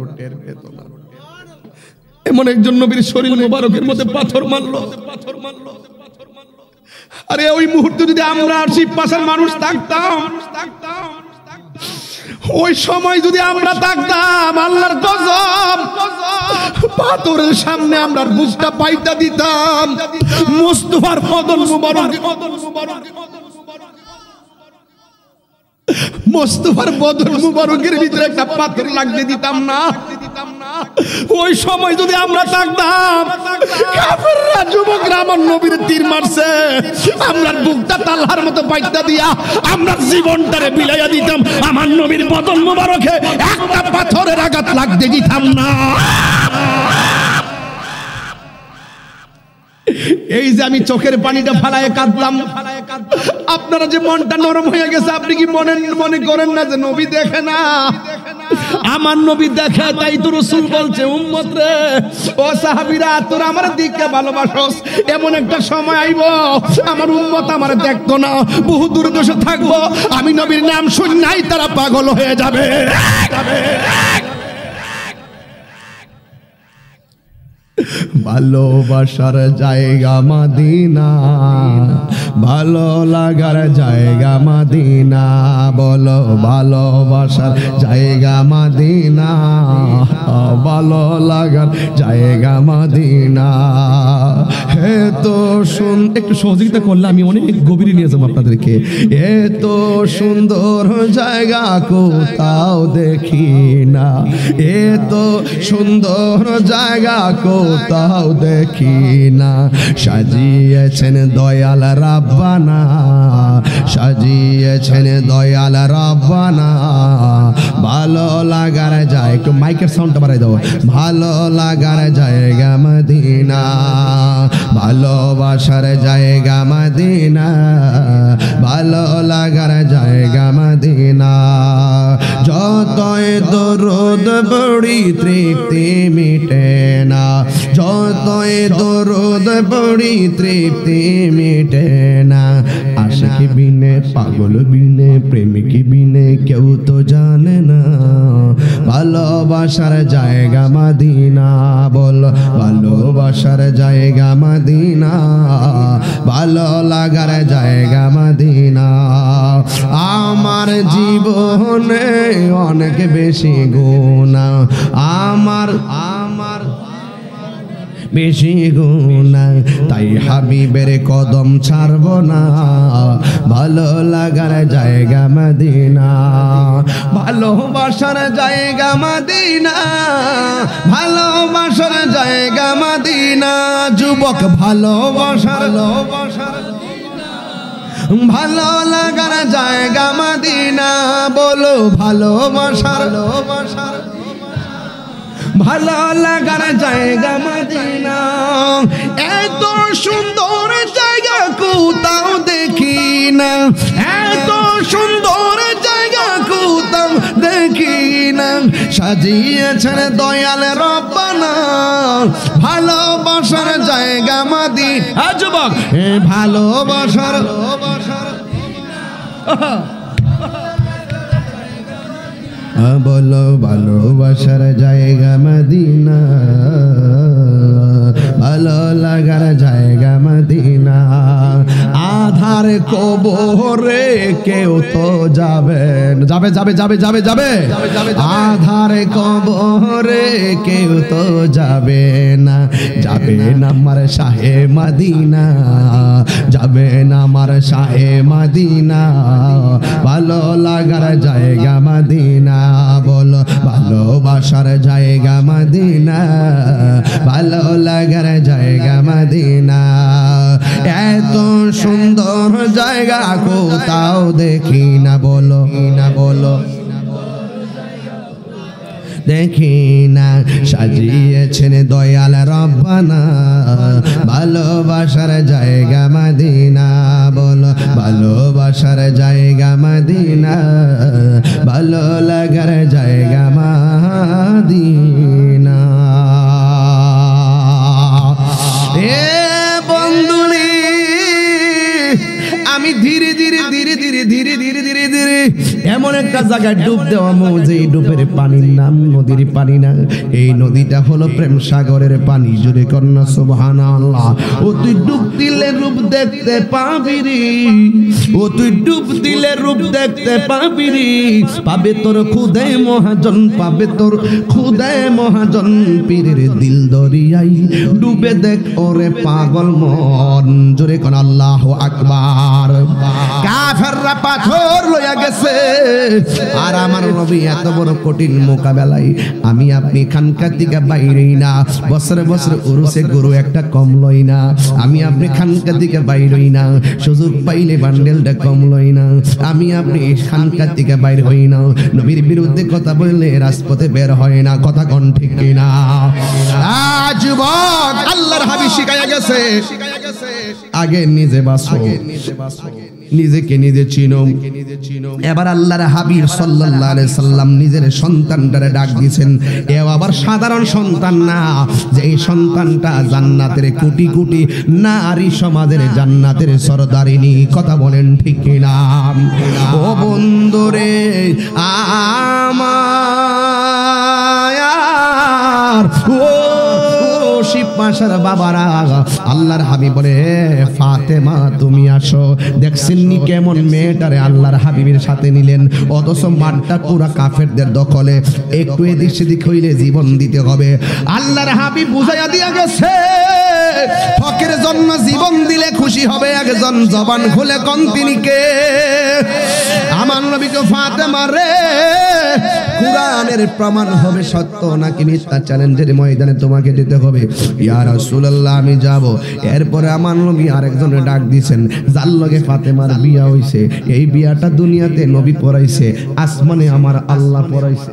S1: এমন একজন নবীর শরীর মুবারকের মধ্যে পাথর মারলো। আরে ওই মুহূর্তে যদি আমরা আশি পাশের মানুষ থাকতাম, ওই সময় যদি আমরা থাকতাম, আল্লাহর কসম, পাথরের সামনে আমরা বুকটা পাইতা দিতাম। মুস্তাফার বদন মুবারক, মুস্তাফার বদন মুবারকের ভিতরে একটা পাথর লাগতে দিতাম না। ওই সময় যদি আমরা থাকতাম, কাফেররা যুবকরা আমার নবীর তীর মারছে, আমরা বুকটা তালহার মতো পাইতা দিয়া আমরা জীবনটারে বিলাইয়া দিতাম। আমার নবীর বদন মুবারকে একটা পাথরের আঘাত লাগতে দিতাম না। এই যে আমি চোখের পানিটা ফালায় কাঁদলাম, আপনারা যে মনটা নরম হয়ে গেছে, আপনি কি মনে মনে করেন না যে নবী দেখে না? আমার নবী দেখে, তাই তো রাসূল বলছে, উম্মত রে, ও সাহাবীরা, তোরা আমার দিকে ভালোবাসোস, এমন একটা সময় আইব আমার উম্মত আমার দেখতো না, বহু দূর দেশে থাকবো, আমি নবীর নাম শুননাই তারা পাগল হয়ে যাবে। ভালোবাসার জায়গা মদিনা, ভালো লাগার জায়গা মদিনা, বলো ভালোবাসার জায়গা মদিনা, ভালো লাগার জায়গা মদিনা। হে তো শুন, একটু সহযোগিতা করলে আমি অনেক গভীরে নিয়ে যাবো আপনাদেরকে। এত সুন্দর জায়গা কোথাও দেখি না, এত সুন্দর জায়গা কোথাও দেখি না, সাজিয়েছেন দয়াল রাব্বানা, সাজিয়েছেন দয়াল রাব্বানা, ভালো লাগার যায়, একটু মাইকের সাউন্ডটা বাড়াই দাও, ভালো লাগার জায়গা মদিনা, ভালোবাসার জায়গা মদিনা, ভালো লাগার জায়গা মদিনা। যতই দরুদ পড়ি তৃপ্তি মিটে না, যতই দরুদ পড়ি তৃপ্তি মিটে না, আশিক বিনে পাগল বিনে প্রেমিক বিনে কেউ তো জানে না, ভালোবাসার জায়গা মদিনা, বল ভালোবাসার জায়গা মদিনা, ভালো লাগার জায়গা মদিনা। আমার জীবনে অনেক বেশি গুনাহ, আমার আমার বেশি গুনাহ, তাই হাবিবের কদম ছাড়ব না, ভালো লাগার জায়গা মদিনা, ভালোবাসার জায়গা মদিনা, ভালোবাসার জায়গা মদিনা। যুবক ভালোবাসার ভালো লাগার জায়গা মদিনা, বলো ভালোবাসার ভালো লাগার জায়গা মদিনা। এত সুন্দর জায়গা কোথাও দেখি না, এত সুন্দর জায়গা কোথাও দেখি না, সাজিয়েছেন দয়াল রব্বানা, ভালোবাসার জায়গা মদিনা। যুবক ভালোবাসার বলো ভালোবাসার জায়গা মদিনা, ভালো লাগার জায়গা মদিনা। আধার কবরে কেউ তো যাবে যাবে যাবে যাবে যাবে যাবে আধার কবরে কেউ তো যাবে না, যাবে না আমার শাহে মদিনা, যাবে না আমার শাহে মদিনা, ভালো লাগার জায়গা মদিনা। বলো ভালোবাসার জায়গা মদিনা, ভালো লাগার জায়গা মদিনা। এত সুন্দর জায়গা কোথাও দেখি না, বলো না বলো দেখি না, সাজিয়েছেন দয়াল রব্বানা, ভালোবাসার জায়গা মদিনা। বলো ভালোবাসার জায়গা মদিনা, ভালো লাগার জায়গা মদিনা। এ বন্ধুরে আমি ধীরে ধীরে ধীরে ধীরে ধীরে ধীরে ধীরে ধীরে এমন একটা জায়গায় ডুব দেওয়া মো, যে ডুবের পানির নাম নদীর পানি না, এই নদীটা হলো প্রেম সাগরের পানি। জোরে কন্যা সুবহানাল্লাহ। ও তুই ডুব দিলে রূপ দেখতে পাবি রে, ও তুই ডুব দিলে রূপ দেখতে পাবি রে, পাবে তোর খুদাই মহাজন, পাবে তোর খুদাই মহাজন। পীরের দিল দরিয়াই ডুবে দেখ ওরে পাগল মন। জোরে কোন আল্লাহু আকবার। কাফেররা পাথর লইয়া গেছে, আর আমার নবী এত বড় কঠিন মোকাবেলায় আমি আপনি খানকা থেকে বাইরেই না, বছরে বছরে উরুসে গরু একটা কম লই না, আমি আপনি খানকা থেকে বাইরেই না, সুযোগ পাইলে বান্ডেলটা কম লই না, আমি আপনি খানকা থেকে বাইরে হই না, নবীর বিরুদ্ধে কথা বললে রাজপথে বের হয় না। কথা কোন ঠিক কিনা? যুবক, আল্লাহর হাবিব শিখাইয়া গেছে, আগে নিজে বাঁচো, নিজেকে নিজে চিনো। এবার আল্লাহর হাবিব সাল্লাল্লাহু আলাইহি সাল্লাম নিজের সন্তানটারে ডাক দিয়েছেন। এও আবার সাধারণ সন্তান না, যে এই সন্তানটা জান্নাতের কোটি কোটি নারী সমাজের জান্নাতের সরদারিনী। কথা বলেন ঠিক কিনা? ও বন্ধুরে আমার, ও শিবমাশার বাবারা, আল্লাহর হাবিব বলে ফাতেমা তুমি আসো। দেখছেন নি কেমন মেয়েটারে আল্লাহর হাবিবের সাথে নিলেন, অথচ মাঠটা পুরা কাফেরদের দখলে, একটু এদিক সেদিক হইলে জীবন দিতে হবে। আল্লাহর হাবিব বুঝাইয়া দিয়া গেছে, হকের জন্য জীবন দিলে খুশি হবে একজন, জবান খুলে কোন তিনি কে? আমার নবীকে ফাতেমা রে, কুরআনের প্রমাণ হবে সত্য নাকি মিথ্যা, চ্যালেঞ্জের ময়দানে তোমাকে যেতে হবে। ইয়া রাসূলুল্লাহ আমি যাব। এরপরে আমার নবী আরেকজনে ডাক দিয়েছেন, যার লগে ফাতেমার বিয়া হইছে, এই বিয়াটা দুনিয়াতে নবী পড়াইছে, আসমানে আমার আল্লাহ পড়াইছে।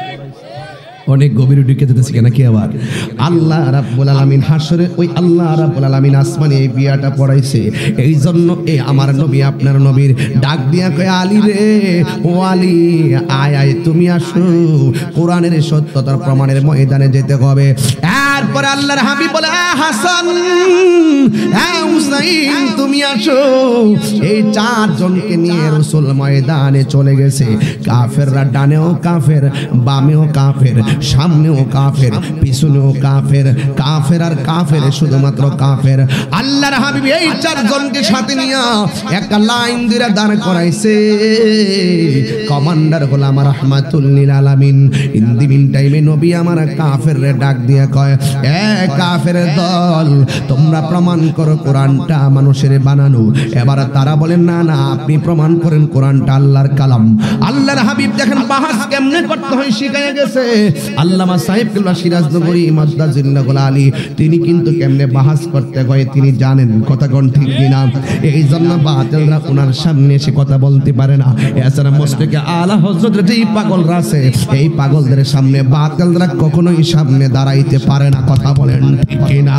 S1: অনেক গভীর ঢুকে যেতেছি কেন কি? আবার আল্লাহ রাব্বুল আলামিন হাসরে ওই আল্লাহ রাব্বুল আলামিন আসমানে এই বিয়াটা পড়াইছে। এই জন্য এই আমার নবী আপনার নবীর ডাক দিয়া কয়, আলী রে, ও আলী আয় আয় তুমি আসো, কোরআনের সত্যতার প্রমাণের ময়দানে যেতে হবে। এরপর আল্লাহর হাবিব বলে, হাসান, হ্যাঁ হুসাইন তুমি আসো। এই চারজনকে নিয়ে রাসূল ময়দানে চলে গেছে। কাফেররা ডানেও কাফের, বামেও কাফের, সামনেও কাফের, পিছনেও কাফের, কাফের আর কাফের, শুধুমাত্র কাফের। আল্লাহর হাবিব এই চারজনকে সাথে নিয়ে একটা লাইন দিয়ে দাঁড় করাইছে। কমান্ডার গোলাম রাহমাতুল লিল আলামিন। ইন দি মিন টাইমে নবী আমার কাফেররে ডাক দিয়া কয়, এ কাফের দল, তোমরা প্রমাণ করো কোরআনটা মানুষের বানানো। এবার তারা বলেন, না না আপনি প্রমাণ করেন কোরআনটা আল্লাহর কালাম। আল্লাহর হাবিব দেখেন বাহাস কেমনে করতে হয় শিখাইয়া গেছে। আল্লামা সাহেব কিল্লা সিরাজনগরী মাদ্দাজিল্লাহুল আলী তিনি কিন্তু কেমনে বাহাস করতে হয় তিনি জানেন। কথা কোন ঠিক কিনা? এই জন্য বাতিলরা ওনার সামনে এসে কথা বলতে পারে না। এছাড়া মুশরিকে আলা হযরত যেই পাগলরা আছে, এই পাগলদের সামনে বাতিলরা কখনোই সামনে দাঁড়াইতে পারে না। কথা বলেন ঠিক কিনা?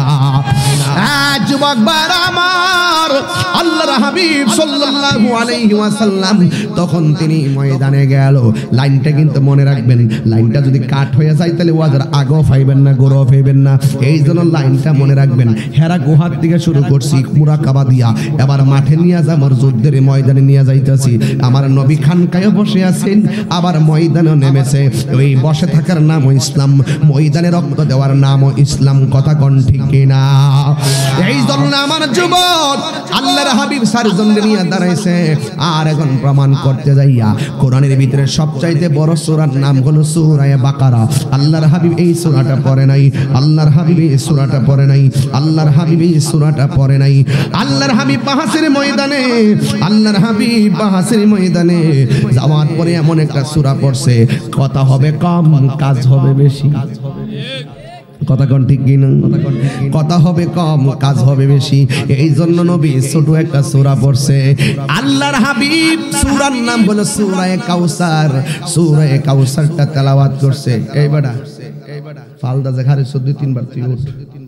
S1: যুবক ভাইরা আমার, আল্লাহর হাবিব সাল্লাল্লাহু আলাইহি ওয়াসাল্লাম তখন তিনি ময়দানে গেল। লাইনটা কিন্তু মনে রাখবেন, লাইনটা যদি কাট হয়ে যায় তাহলে ওয়াজের আগেও পাইবেন না, গোড়াও পাইবেন না। এই জন্য লাইনটা মনে রাখবেন। হেরা গুহার দিকে শুরু করছি মুরাকাবা দিয়া, এবার মাঠে নিয়ে যা আমার যুদ্ধের ময়দানে নিয়ে যাইতেছি। আমার নবী খানকায় বসে আছেন, আবার ময়দানে নেমেছে। ওই বসে থাকার নামও ইসলাম, ময়দানে রক্ত দেওয়ার নামও ইসলাম। কথা কোন ঠিক কিনা? এই জন্য আমার যুবক আল্লাহর হাবিব চারজন নিয়ে দাঁড়াইছে। আর এখন প্রমাণ করতে যাইয়া কোরআনের ভিতরে সবচাইতে বড় সূরার নাম হলো সূরা বাকারা। আল্লাহর হাবিব এই সূরাটা পড়ে নাই, আল্লাহর হাবিব এই সূরাটা পড়ে নাই, আল্লাহর হাবিব এই সূরাটা পড়ে নাই। আল্লাহর হাবিব বাহাসের ময়দানে, আল্লাহর হাবিব বাহাসের ময়দানে যাওয়ার পরে এমন একটা সূরা পড়ছে, কথা হবে কম কাজ হবে বেশি। কথা কোন ঠিক কিনা? কথা হবে কম কাজ হবে বেশি। এই জন্য নবী ছোট একটা সূরা পড়ছে। আল্লাহর হাবিব সূরার নাম হলো সূরা কাউসার। সূরা কাউসারটা তেলাওয়াত করছে। এই বেটা এই বেটা ফালদা জায়গায় দুই তিনবার তুই উঠ।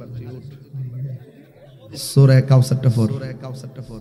S1: সূরা কাউসারটা পড়, সূরা কাউসারটা পড়।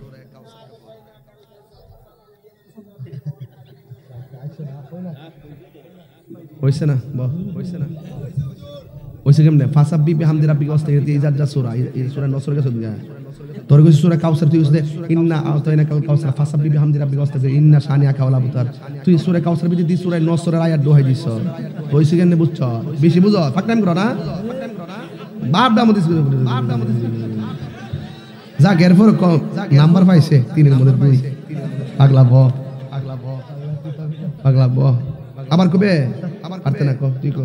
S1: হইছে না? বাহ, হইছে না? ওইসে কেমনে ফাসাব্বি বিহামদি রাব্বিকা ওয়াস্তাগফির এই যা সূরা, এই সূরা নসর কাছে দিয়া তোর কইছে সূরা কাউসার, তুই কইছিস ইন্না আতাইনা কাল কাউসার ফাসাব্বি বিহামদি রাব্বিকা ওয়াস্তাগফির ইন্না শানিআকা ওয়াল আবতার। তুই সূরা কাউসার বিদি দি সূরা নসরের আয়াত দোহাই দিছ। ওইসে কেমনে বুঝছ? বেশি বুঝো, ফাকনাম করো না, বাপ দাম দিছ, বাপ দাম দিছ। যা এরপর নাম্বার পাইছে তিনের মধ্যে দুই। পাগলা ব পাগলা ব পাগলা ব আবার কবে আবার পারতে না কো, তুই কো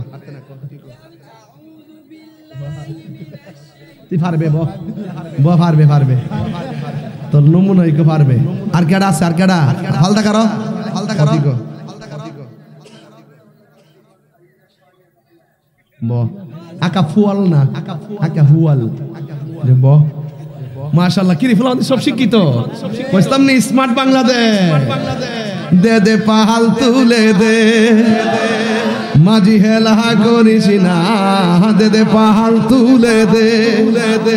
S1: তুই পারবে ব ব পারবে পারবে তোর নমুনা ইকো পারবে। আর কেডা আছে? আর কেডা? ফালদা করো, ফালদা করো ব আকা ফুয়াল না, আকা হুয়াল রে ব। মাশাআল্লাহ, কি রে ফুলান সব শিক্ষিত। কইতাম নি স্মার্ট বাংলাদেশ। দে দে পাহাল তুলে দে মাঝি হেলা করিস না, দে দে পাহাল তুলে দে দে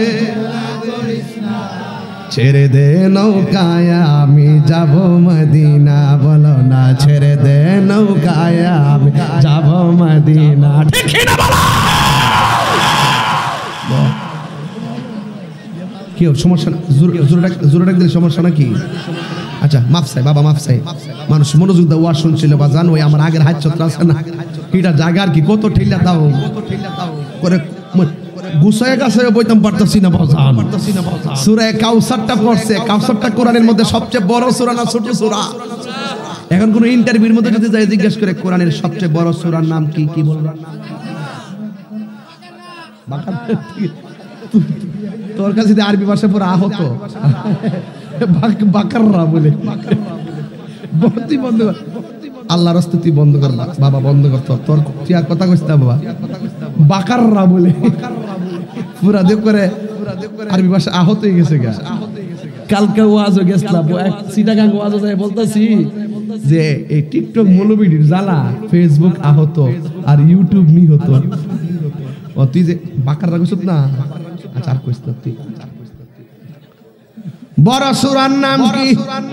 S1: ছেড়ে দে নৌকায় আমি যাব মদিনা। বলো না ছেড়ে দে নৌকায় আমি যাব মদিনা। ঠিক না বলো? কি সমস্যা? জোরে ডাক দিলে সমস্যা নাকি? আচ্ছা মাফ চাই বাবা, মাফ চাই। মানুষ মনোযোগ দাও, ওয়াজ শুনছিল বা জানো আমার আগের হাত ছত্র আছে না, এটা জায়গার কি কত ঠেলা দাও করে গুছায় গাছে বইতাম পারতাছি না বাজান। সূরা কাউসারটা পড়ছে। কাউসারটা কোরআনের মধ্যে সবচেয়ে বড় সূরা না ছোট সূরা? এখন কোন ইন্টারভিউর মধ্যে যদি যাই জিজ্ঞেস করে কোরআনের সবচেয়ে বড় সূরার নাম কি, কি বলবা? তোর কাছে যদি আরবি ভাষা পড়া আহত বাকাররা বলে তুই বন্ধ কর, আল্লাহর রাস্তায় তুই বন্ধ কর বাবা, বন্ধ কর। তোর তুই আর কথা কইস না বাবা, বাকাররা বলে পুরা দেব করে আরবি ভাষা আহত হয়ে গেছে গা। কালকে ওয়াজও গেছলাম, এক সিটাগাং ওয়াজও যায় বলতাছি যে এই টিকটক মৌলবীর জ্বালা, ফেসবুক আহত আর ইউটিউব নিহত। ও তুই যে বাকাররা কইছ না? আচ্ছা আর কইস না তুই। বড় সূরার নাম কি?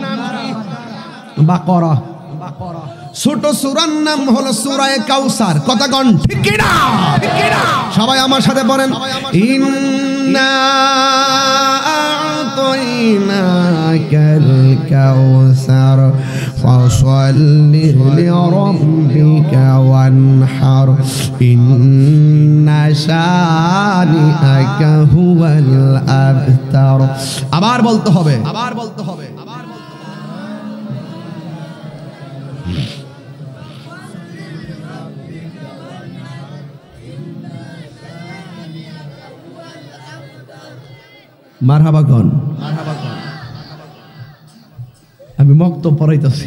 S1: বাকারা। ছোট সূরার নাম হলো সূরা কাউসার। কথা কোন ঠিক কি না? সবাই আমার সাথে বলেন, ইন্না আতাইনাকাল কাউসার ফাসাল্লি লিরাব্বিকা ওয়ানহার ইন্না শানিআকা হুয়াল আবতার। আবার বলতে হবে, আবার বলতে হবে। মারহাবা গন, আমি মক্তব পড়াইতেছি।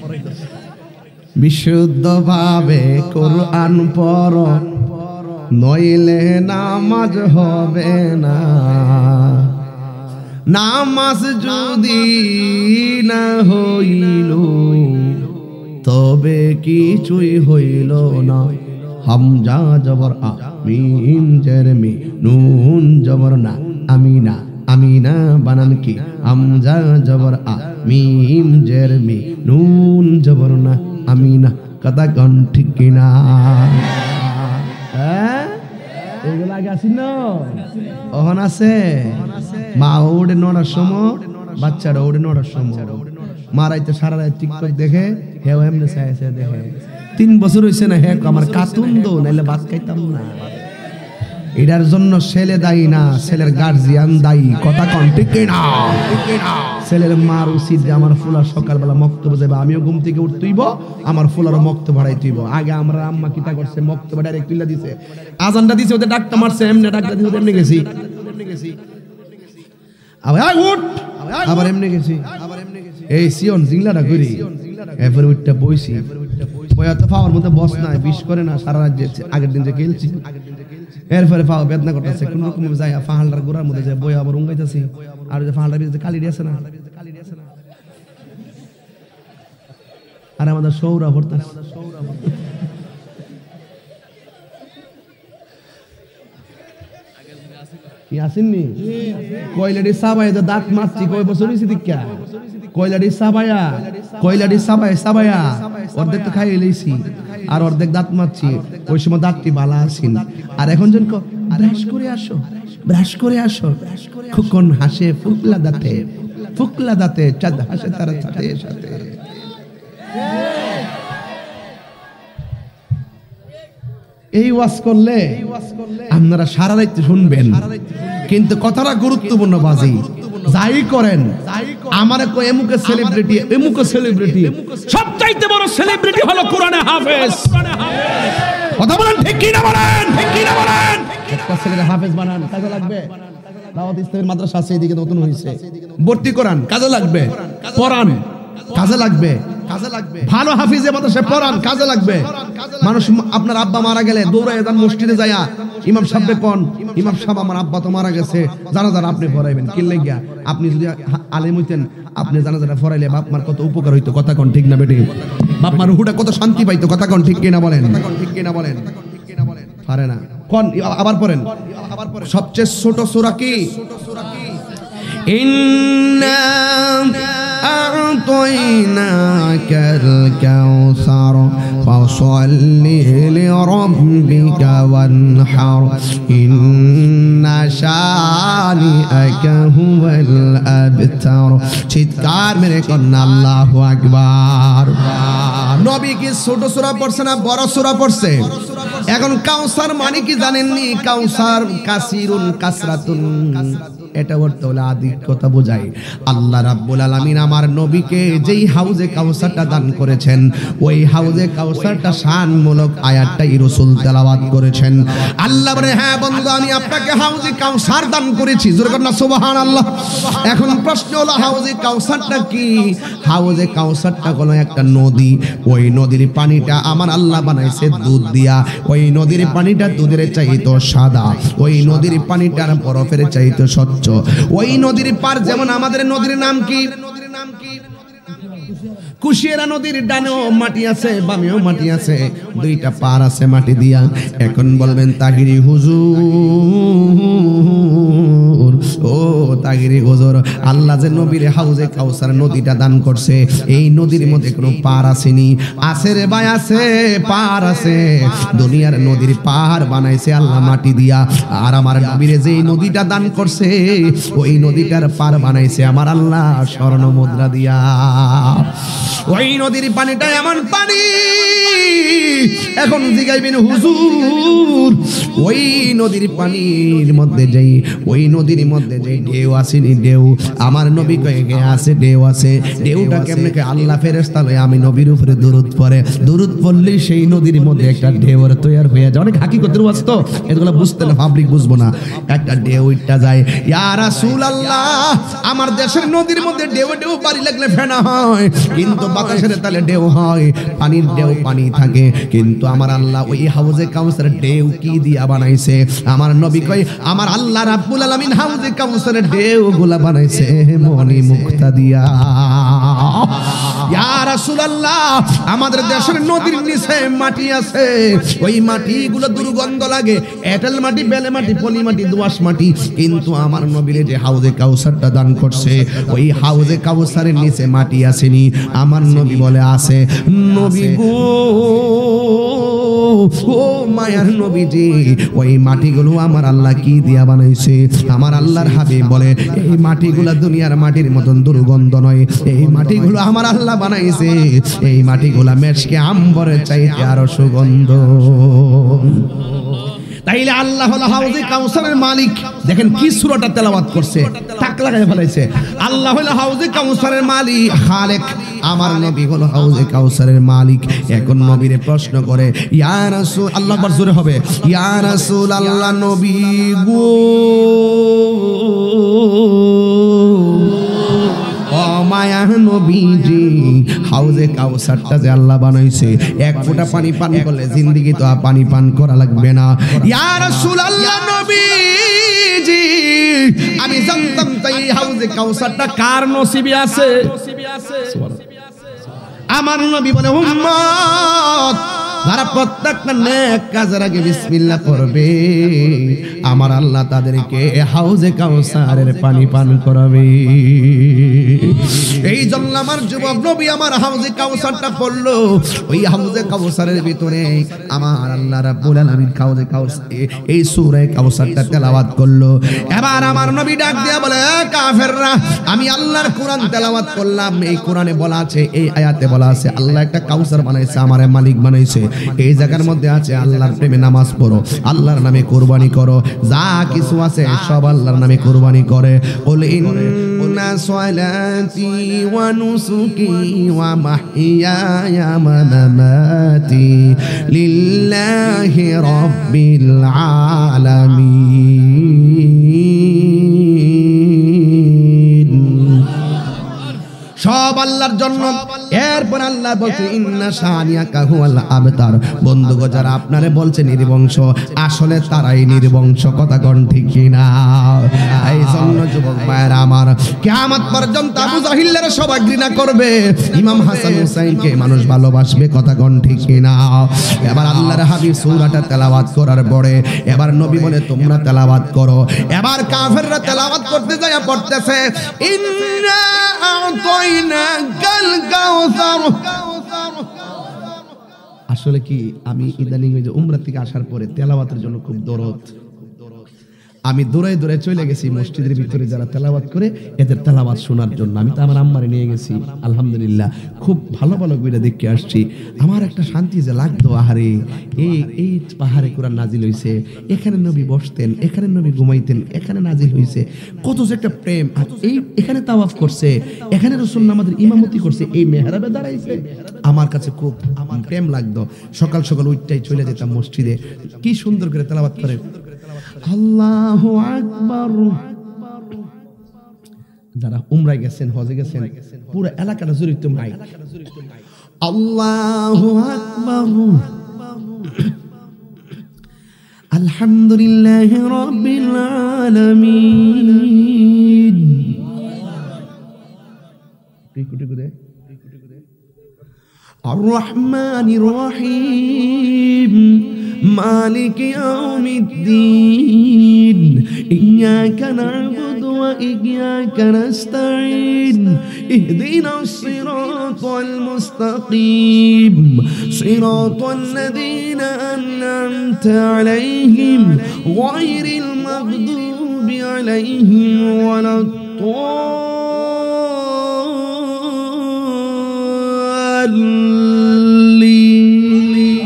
S1: বিশুদ্ধ ভাবে কোরআন পড়ো, নইলে নামাজ হবে না। নামাজ যদি না হইল তবে কিছুই হইল না। হামজা জবর আ, মিম জের মি, নুন জবর না, আমিনা। আমিনা বানান কি? হামজা জবর আ, মিম জের মি, নুন জবর না, আমিনা। কথা কোন ঠিক কিনা? এগুলো আগে আসি না ওহন আছে মা ওড়ে নড়ার সময় বাচ্চারা ওড়ে নড়ার সময় মারাইতে সারা রাত টিকটক দেখে হেও এমনি চাই চাই দেখে তিন বছর হয়েছে না হে আমার কাতুন দো নাইলে ভাত খাইতাম না এটার জন্য ছেলে দায়ী না ছেলের গার্জিয়ান দায়ী কথা কন ঠিক না ছেলের মার উচিত যে আমার ফুলার সকালবেলা মক্তব যাবে আমিও ঘুম থেকে উঠতেইব আমার ফুলারও মক্তব বাড়াইতেইব আগে আমরা আম্মা কিতা করছে মক্তব ডাইরেক্ট তুইলা দিছে আজানটা দিছে ওদের ডাক্তার মারছে এমনি ডাক্তার দিছে এমনি গেছি আবার উঠ আবার এমনি গেছি এই সিয়ন জিংলাটা করি এরপরে উঠটা বইছি বইয়া তো পাওয়ার মধ্যে বস নাই বিষ করে না সারা রাত আগের দিন যে খেলছি এরপরে পাওয়া বেদনা করতেছে কোন রকম যায় পাহাড়টার গোড়ার মধ্যে যায় বই আবার উঙ্গাইতেছি আর যে পাহাড়টার ভিতরে কালি দিয়েছে না আর আমাদের সৌরা ভরতেছে কি আসেননি কয়লাডি সাবাই তো দাঁত মারছি কয় বছর হয়েছে দীক্ষা কয়লাডি সাবায়া কয়লাডি সাবাই সাবায়া অর্ধেক তো খাইয়ে লইছি আর অর্ধেক দাঁত মারছি ওই সময় দাঁতটি বালা আসিন আর এখন জন ব্রাশ করে আসো ব্রাশ করে আসো খুকন হাসে ফুকলা দাঁতে ফুকলা দাঁতে চাঁদ হাসে তার সাথে সাথে এই ওয়াজ করলে আপনারা সারা রাত শুনবেন কিন্তু কথাটা গুরুত্বপূর্ণ বাজি যাই করেন আমার কো এমুকে সেলিব্রিটি এমুকে সেলিব্রিটি সবচাইতে বড় সেলিব্রিটি হলো কোরআনে হাফেজ কথা বলেন ঠিক কি না বলেন ঠিক কি না বলেন একটা ছেলের হাফেজ বানান কাজে লাগবে দাওয়াত ইসলামের মাদ্রাসা আছে এদিকে নতুন হইছে ভর্তি করান কাজে লাগবে পড়ান কাজে লাগবে কাজে লাগবে ভালো হাফিজে মাদ্রাসায় পড়ান কাজে লাগবে মানুষ আপনার আব্বা মারা গেলে দৌড়ায় যান মসজিদে যায়া ইমাম সাহেবকে কোন ইমাম সাহেব আমার আব্বা তো মারা গেছে জানাজারা আপনি পড়াইবেন কি লাগিয়া আপনি যদি আলেম হইতেন আপনি জানাজারা পড়াইলে বাপ মার কত উপকার হইতো কথা কোন ঠিক না বেটি বাপ মার রুহুটা কত শান্তি পাইতো কথা কোন ঠিক কিনা বলেন কথা কোন ঠিক কিনা বলেন পারে না কোন আবার পড়েন সবচেয়ে ছোট সূরা কি ইন্না আ'তাইনাকাল কাউসার ফাসাল্লি লিরাব্বিকা ওয়ানহার ইন্না শানিআকা হুয়াল আবতার চিৎকার মেরে কোন আল্লাহু আকবার নবী কি ছোট সূরা পড়ছে না বড় সূরা পড়ছে এখন কাউসার মানে কি জানেননি কাউসার কাসিরুন কাসরাতুন এটা অর্থ হলো আধিক্যতা বোঝায় আল্লাহ রাব্বুল আলামিন আমার নবীকে যেই হাউজে কাউসারটা দান করেছেন ওই হাউজে কাউসারটা শানমূলক আয়াতটাই রাসূল তেলাওয়াত করেছেন আল্লাহ বলে হ্যাঁ বন্ধু আমি আপনাকে হাউজে কাউসার দান করেছি জোরে বলুন সুবহানাল্লাহ এখন প্রশ্ন হলো হাউজে কাউসারটা কি হাউজে কাউসারটা হলো একটা নদী ওই নদীর পানিটা আমার আল্লাহ বানাইছে দুধ দিয়া ওই নদীর পানিটা দুধের চাইতো সাদা ওই নদীর পানিটার বরফের চাইতো স্বচ্ছ ওই নদীর পার যেমন আমাদের নদীর নাম কি কুশিয়ারা নদীর ডানেও মাটি আছে বামেও মাটি আছে দুইটা পার আছে মাটি দিয়া এখন বলবেন তাগিরি হুজুর ও তাগিরি হুজুর আল্লাহ যে নবীর হাউজে কাউসার নদীটা দান করছে এই নদীর মধ্যে কোনো পার আসেনি আছে রে ভাই আছে পার আছে দুনিয়ার নদীর পার বানাইছে আল্লাহ মাটি দিয়া আর আমার নবীর যে নদীটা দান করছে ওই নদীটার পার বানাইছে আমার আল্লাহ স্বর্ণ মুদ্রা দিয়া ওই নদীর পানিটা এমন পানি এখন জিগাইবেন হুজুর ওই নদীর পানির মধ্যে যাই ওই নদীর মধ্যে যাই ঢেউ আসেনি ঢেউ আমার নবী কয়ে গে আছে ঢেউ আছে ঢেউটা কেমনে কে আল্লাহ ফেরেশতা লয় আমি নবীর উপরে দরুদ পড়ে দরুদ পড়লেই সেই নদীর মধ্যে একটা ঢেউর তৈরি হয়ে যায় অনেক হাকিকতের ওয়াজ তো এগুলো বুঝতে না পাবলিক বুঝবো না একটা ঢেউ উঠটা যায় ইয়া রাসূলুল্লাহ আমার দেশের নদীর মধ্যে ঢেউ ঢেউ বাড়ি লাগলে ফেনা হয় কিন্তু বাতাসের তালে ঢেউ হয় পানির ঢেউ পানি থাকে কিন্তু আমার আল্লাহ ওই হাউজে কাউসারের ঢেউ কি দিয়া বানাইছে আমার নবী কই আমার আল্লাহ রাব্বুল আলামিন হাউজে কাউসারের ঢেউ গুলা বানাইছে মনি মুক্তা দিয়া ইয়া রাসূলুল্লাহ আমাদের দেশের নদীর নিচে মাটি আছে ওই মাটিগুলো দুর্গন্ধ লাগে এঁটেল মাটি বেলে মাটি পলি মাটি দোআঁশ মাটি কিন্তু আমার নবীর যে হাউজে কাউসারটা দান করছে ওই হাউজে কাউসারের নিচে মাটি আসেনি আমার নবী বলে আছে নবী গো ও মায়ার নবীজি ওই মাটিগুলো আমার আল্লাহ কি দিয়া বানাইছে? আমার আল্লাহর হাবিব বলে এই মাটিগুলো দুনিয়ার মাটির মতন দুর্গন্ধ নয়, এই মাটিগুলো আমার আল্লাহ বানাইছে, এই মাটিগুলো মেশকে আম্বরের চাইতে আরো সুগন্ধ। তাইলে আল্লাহ হলো হাউজে কাউসারের মালিক। দেখেন কি সূরাটা তেলাওয়াত করছে, টাক লাগায় ফেলাইছে। আল্লাহ হলো হাউজে কাউসারের মালিক, খালেক। আমার নবী হলো হাউজে কাউসারের মালিক। এখন নবীরে প্রশ্ন করে, ইয়া রাসূল, আল্লাহ আকবার জোরে হবে, ইয়া রাসূল আল্লাহ নবী গো, ও মায়া নবীজি, হাউজে কাউসারটা যে আল্লাহ বানাইছে, এক ফোঁটা পানি পান করলে জিন্দেগি তো পানি পান করা লাগবে না। ইয়া রাসূলুল্লাহ নবীজি, আমি জানতাম তাই হাউজে কাউসারটা কার নসিবে আছে। আমার নবী বলে, উম্মত যারা প্রত্যেকটা নেক কাজের আগে বিসমিল্লাহ পড়বে, আমার আল্লাহ তাদেরকে হাউজে কাউসারের পানি পান করাবে। এই জন্য আমার যুবক নবী আমার হাউজে কাউসারটা পড়লো। ওই হাউজে কাউসারের ভিতরে আমার আল্লাহ রাব্বুল আলামিন হাউজে কাউসার এই সূরা কাউসারটা তেলাওয়াত করলো। এবার আমার নবী ডাক দিয়া বলে, কাফেররা, আমি আল্লাহর কোরআন তেলাওয়াত করলাম, এই কোরআনে বলা আছে, এই আয়াতে বলা আছে আল্লাহ একটা কাউসার বানাইছে, আমারে মালিক বানাইছে। এই জায়গার মধ্যে আছে আল্লাহর প্রেমে নামাজ পড়ো, আল্লাহর নামে কুরবানি করো, যা কিছু আছে সব আল্লাহর নামে কুরবানি করে। কুল ইন্না সলাতি ওয়া নুসুকি ওয়া মাহইয়ায়া ওয়া মামাতি লিল্লাহি রাব্বিল আলামিন। সব আল্লাহর জন্য। এরপর আল্লাহ বলছে, ইন্না শানিয়াকা হুয়াল আবতার। বন্ধুগো, যারা আপনারে বলছে নির্বংশ, আসলে তারাই নির্বংশ। কথা কোন ঠিক কিনা? এই জন্য যুবক ভাইরা আমার, কিয়ামত পর্যন্ত আবু জাহিলের সবাই ঘৃণা করবে, ইমাম হাসান হুসাইনকে মানুষ ভালোবাসবে। কথা কোন ঠিক কিনা? এবার আল্লাহর হাবিব সূরাটা তেলাওয়াত করার পরে এবার নবী বলে, তোমরা তেলাওয়াত করো। এবার কাফেররা তেলাওয়াত করতে যায়, পড়তেছে, ইন্না আ'তাইনাকাল কাউসার। আসলে কি, আমি ইদানিং ওই যে উমরা থেকে আসার পরে তেলাওয়াতের জন্য খুব দরদ, আমি দৌড়াই দৌড়াই চলে গেছি মসজিদের ভিতরে যারা তেলাওয়াত করে এদের তেলাওয়াত শোনার জন্য। আমি তো আমার আম্মারে নিয়ে গেছি, আলহামদুলিল্লাহ খুব ভালো ভালো বইটা দেখে আসছি। আমার একটা শান্তি যে লাগতো, আহারে এই এই পাহাড়ে কোরআন নাজিল হইছে, এখানে নবী বসতেন, এখানে নবী ঘুমাইতেন, এখানে নাজিল হইছে, কত যে একটা প্রেম। আর এই এখানে তাওয়াফ করছে, এখানে রাসূল আমাদের ইমামতি করছে, এই মেহরাবে দাঁড়াইছে, আমার কাছে খুব আমার প্রেম লাগতো। সকাল সকাল উঠটাই চলে যেতাম মসজিদে, কি সুন্দর করে তেলাওয়াত করে, আল্লাহু আকবার। যারা উমরায় গেছেন, হজে গেছেন, পুরো এলাকাটা জড়িত মাইক, আল্লাহু আকবার, আলহামদুলিল্লাহি রাব্বিল আলামিন। আর রহমানির রহিম, মালিক ইয়াউমিদ্দিন, ইয়্যাকা না'বুদু ওয়া ইয়্যাকা নাস্তাঈন, ইহদিনাস সিরাতাল মুস্তাকিম, সিরাতাল লাযীনা আন'আমতা আলাইহিম গায়রিল মাগদুবি আলাইহিম ওয়ালাদ-দাল্লিন।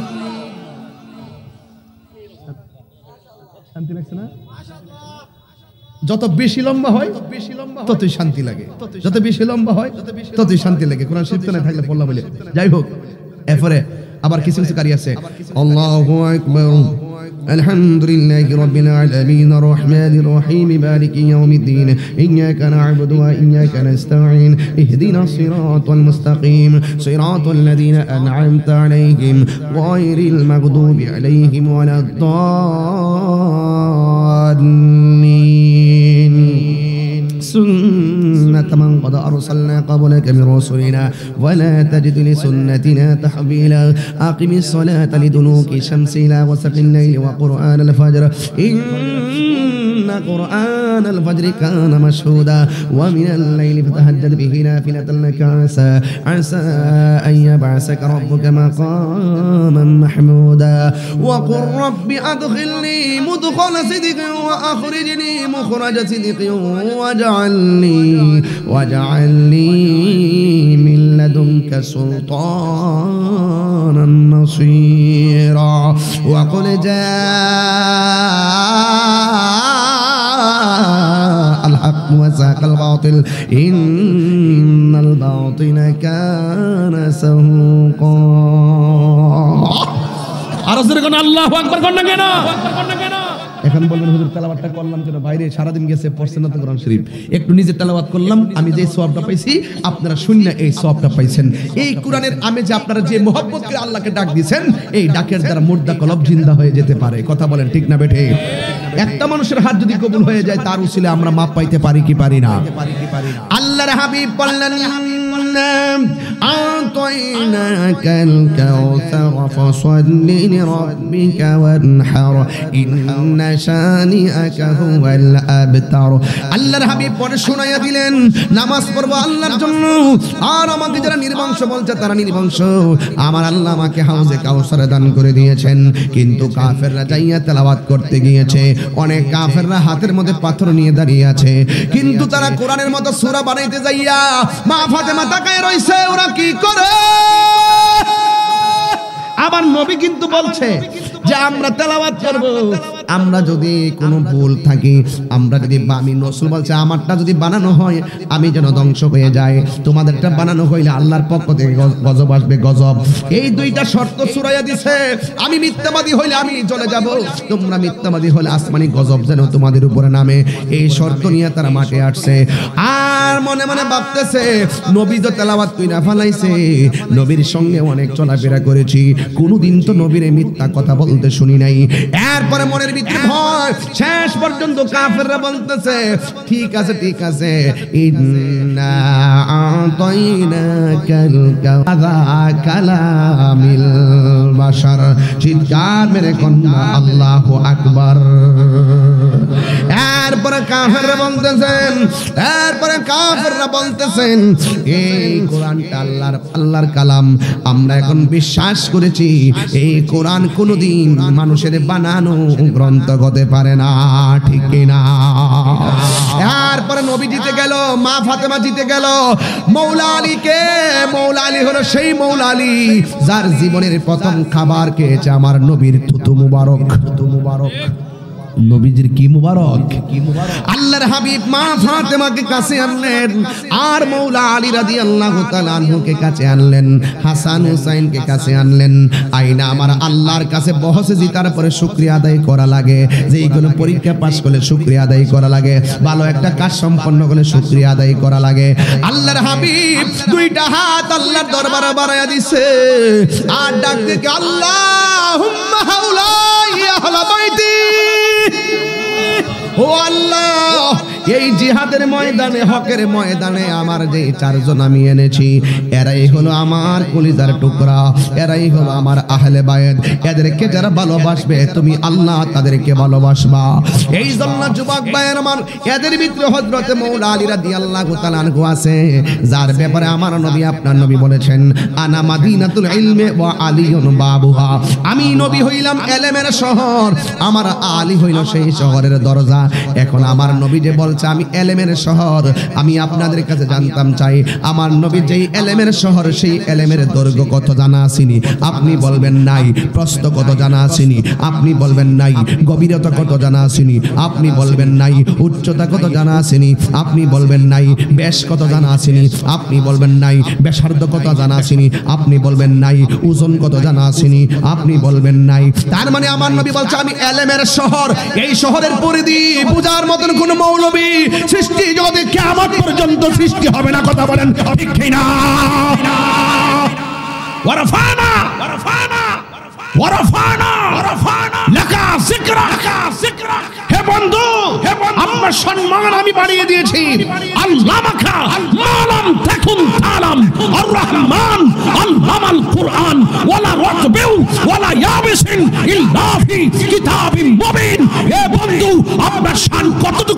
S1: শান্তি লাগছে না? যত বেশি লম্বা হয় ততই শান্তি লাগে, যত বেশি লম্বা হয় ততই শান্তি লাগে। কোরআন শরীফ না থাকলে পড়লা বলে, যাই হোক। এরপরে আবার কিছু কিছু কারি আছে, আল্লাহু আকবার, আলহামদুলিল্লাহি রাব্বিল আলামিন, আর রহমানির রহিম, মালিকি ইয়াউমিদ্দিন, ইয়্যাকা না'বুদু ওয়া ইয়্যাকা নাস্তাঈন, ইহদিনাস সিরাতাল মুস্তাকিম, সিরাতাল লাযীনা আন'আমতা আলাইহিম গায়রিল মাগদুবি আলাইহিম ওয়ালাদ-দাল্লিন। سنة من قد أرسلنا قبلك من رسلنا ولا تجد لسنتنا تحويلا. أقم الصلاة لدلوك الشمس إلى غسق الليل وقرآن الفجر إن ইন্না কুরআনাল ফাজরি কানা মাশহুদা ওয়া মিনাল লাইলি ফাতাহাজ্জাদ বিহি নাফিলাতান লাকা আসা আসা আন ইয়াবআসাকা রাব্বুকা মাকামান মাহমুদা ওয়া কুর রাব্বি আদখিলনি মুদখালা সিদকিন ওয়া আখরিজনি মুখরাজা সিদকিন ওয়াজআলনি ওয়াজআলনি মিন লাদুনকা সুলতানান নাসীরা ওয়া কুল জাআল হাক্ক ওয়া যাকাল বাতিল ইন্নাল বাতিলা কানা সাহুকা।
S3: আর জোরে কোন আল্লাহু আকবার কোন না কেন?
S1: এখন বলবেন হুজুর তেলাওয়াতটা করলাম কেন? বাইরে সারাদিন গেছে পড়ছেন না তো কোরআন শরীফ, একটু নিজে তেলাওয়াত করলাম, আমি যে সওয়াবটা পাইছি আপনারা শুননা এই সওয়াবটা পাইছেন। এই কোরআনের আমেজে আপনারা যে মোহাব্বত করে আল্লাহকে ডাক দিয়েছেন, এই ডাকের দ্বারা মুর্দা কলব জিন্দা হয়ে যেতে পারে। কথা বলেন ঠিক না বেঠে? একটা মানুষের হাত যদি কবুল হয়ে যায় তার উসিলে আমরা মাপ পাইতে পারি কি পারি না? আল্লাহর হাবিব বললেন আতাইনাকাল কাউসার ফাসাল্লি লিরাব্বিকা ওয়ানহার ইন্না শানিআকা হুয়াল আবতার। আল্লাহর হাবিব পরে শোনাইয়া দিলেন নামাজ পড়বো আল্লাহর জন্য, আর আমাকে যারা নির্বংশ বলছে তারা নির্বংশ। আমার আল্লাহ আমাকে হাউজে কাউসার দান করে দিয়েছেন। কিন্তু কাফেররা যাইয়া তেলাওয়াত করতে গিয়েছে, অনেক কাফেররা হাতের মধ্যে পাথর নিয়ে দাঁড়িয়ে আছে, কিন্তু তারা কোরআনের মতো সূরা বানাইতে যাইয়া মা ফাতেমা তাকায় রইছে ওরা কি করে। আমার নবী কিন্তু বলছে যে আমরা তেলাওয়াত করব, আমরা যদি কোনো ভুল থাকি, আমরা যদি আমি রাসূল বলছে আমারটা যদি বানানো হয় আমি যেন ধ্বংস হয়ে যায়, তোমাদেরটা বানানো হইলে আল্লাহর পক্ষ থেকে গজব আসবে, গজব। এই দুইটা শর্ত সুরাইয়া দিছে। আমি মিথ্যাবাদী হইলে আমি চলে যাব, তোমরা মিথ্যাবাদী হলে আসমানি গজব যেন তোমাদের উপরে নামে। এই শর্ত নিয়ে তারা মাঠে আসছে, আর মনে মনে ভাবতেছে নবী তো তেলাওয়াত কইরা ফলাইছে, নবীর সঙ্গে অনেক চলাফেরা করেছি, কোনদিন তো নবীর মিথ্যা কথা বলতে শুনি নাই। এরপরে মনের ভিতরে ভয়, শেষ পর্যন্ত কাফেররা বলতেছে ঠিক আছে ঠিক আছে, ইন্না আতাইনাকাল কাউসার কালামিল বাশার। চিৎকার মেরে কন্যা আল্লাহু আকবার। এরপরে কাফেররা বলতেছেন এরপরে কাফেররা বলতেছেন এই কোরআনটা আল্লাহর আল্লাহর কালাম, আমরা এখন বিশ্বাস করেছি এই কোরআন কোনদিন মানুষের বানানো গ্রন্থ হতে পারে না, ঠিক না? এরপরে নবী জিতে গেল, মা ফাতেমা জিতে গেল। মৌলা আলী কে? মৌলা আলী হলো সেই মৌলা আলী যার জীবনের প্রথম খাবার খেয়েছে আমার নবীর থুতু মুবারক। থুতু মুবারক নবীজির কি মুবারক, কি মুবারক। আল্লাহর হাবিব মা ফাতেমাকে কাছে আনলেন, আর মৌলা আলী রাদিয়াল্লাহু তাআলা আনহুকে কাছে আনলেন, হাসান হুসাইনকে কাছে আনলেন। আইনা আমার আল্লাহর কাছে বহসে জিতার পরে শুকরিয়া আদায় করা লাগে, যে কোনো পরীক্ষা পাস করলে শুকরিয়া আদায় করা লাগে, ভালো একটা কাজ সম্পন্ন করলে শুকরিয়া আদায় করা লাগে। আল্লাহর হাবিব দুইটা হাত আল্লাহর দরবারে বাড়ায়া দিছে, আর ডাক দিয়ে আল্লাহুম্মা হাউলা ইয়া আহলা বাইতি। ও আল্লাহ, এই জিহাদের ময়দানে, হকের ময়দানে আমার যে চারজন আমি এনেছি, এরাই হলো আমার কলিজার টুকরা, এরাই হলো আমার আহলে বায়েত। এদেরকে যারা ভালোবাসবে তুমি আল্লাহ তাদেরকে ভালোবাসবা। এই জন্য যুবক ভাইয়ের আমার, এদের ভিতরে হযরত মৌলা আলী রাদিয়াল্লাহু তাআলা আনহু আছে, যার ব্যাপারে আমার নবী আপনার নবী বলেছেন আনা মাদিনাতুল ইলমি ওয়া আলিয়ুন বাবুহা। আমি নবী হইলাম ইলমের শহর, আমার আলী হইল সেই শহরের দরজা। এখন আমার নবী যে বলছে আমি ইলমের শহর, আমি আপনাদের কাছে জানতাম চাই আমার নবী যেই ইলমের শহর সেই ইলমের দৈর্ঘ্য কত জানা আসেনি? আপনি বলবেন নাই। প্রস্থ কত জানা আসেনি? আপনি বলবেন নাই। গভীরতা কত জানা আসেনি? আপনি বলবেন নাই। উচ্চতা কত জানা আসেনি? আপনি বলবেন নাই। ব্যাস কত জানা আসেনি? আপনি বলবেন নাই। ব্যাসার্ধ কত জানা আসেনি? আপনি বলবেন নাই। ওজন কত জানা আসেনি? আপনি বলবেন নাই। তার মানে আমার নবী বলছে আমি ইলমের শহর, এই শহরের পরিধি বুঝার মতন কোন মৌলবী সৃষ্টি জগতে কিয়ামত পর্যন্ত সৃষ্টি হবে না। কথা বলেন ঠিক কিনা? ওয়ারফানা ওয়ারফানা ওয়ারফানা ওয়ারফানা লাকা যিকরা যিকরা। হে বন্ধু, আপনার সম্মান আমি বাড়িয়ে দিয়েছি। আল্লামাকা মালাম তাকুন তালাম। আর রহমান আল্লামাল কুরআন ওয়ালা রাতবিউ ওয়ালা ইয়াবিসিন ইল্লা ফি কিতাবিম মুবিন। হে বন্ধু, আপনার শান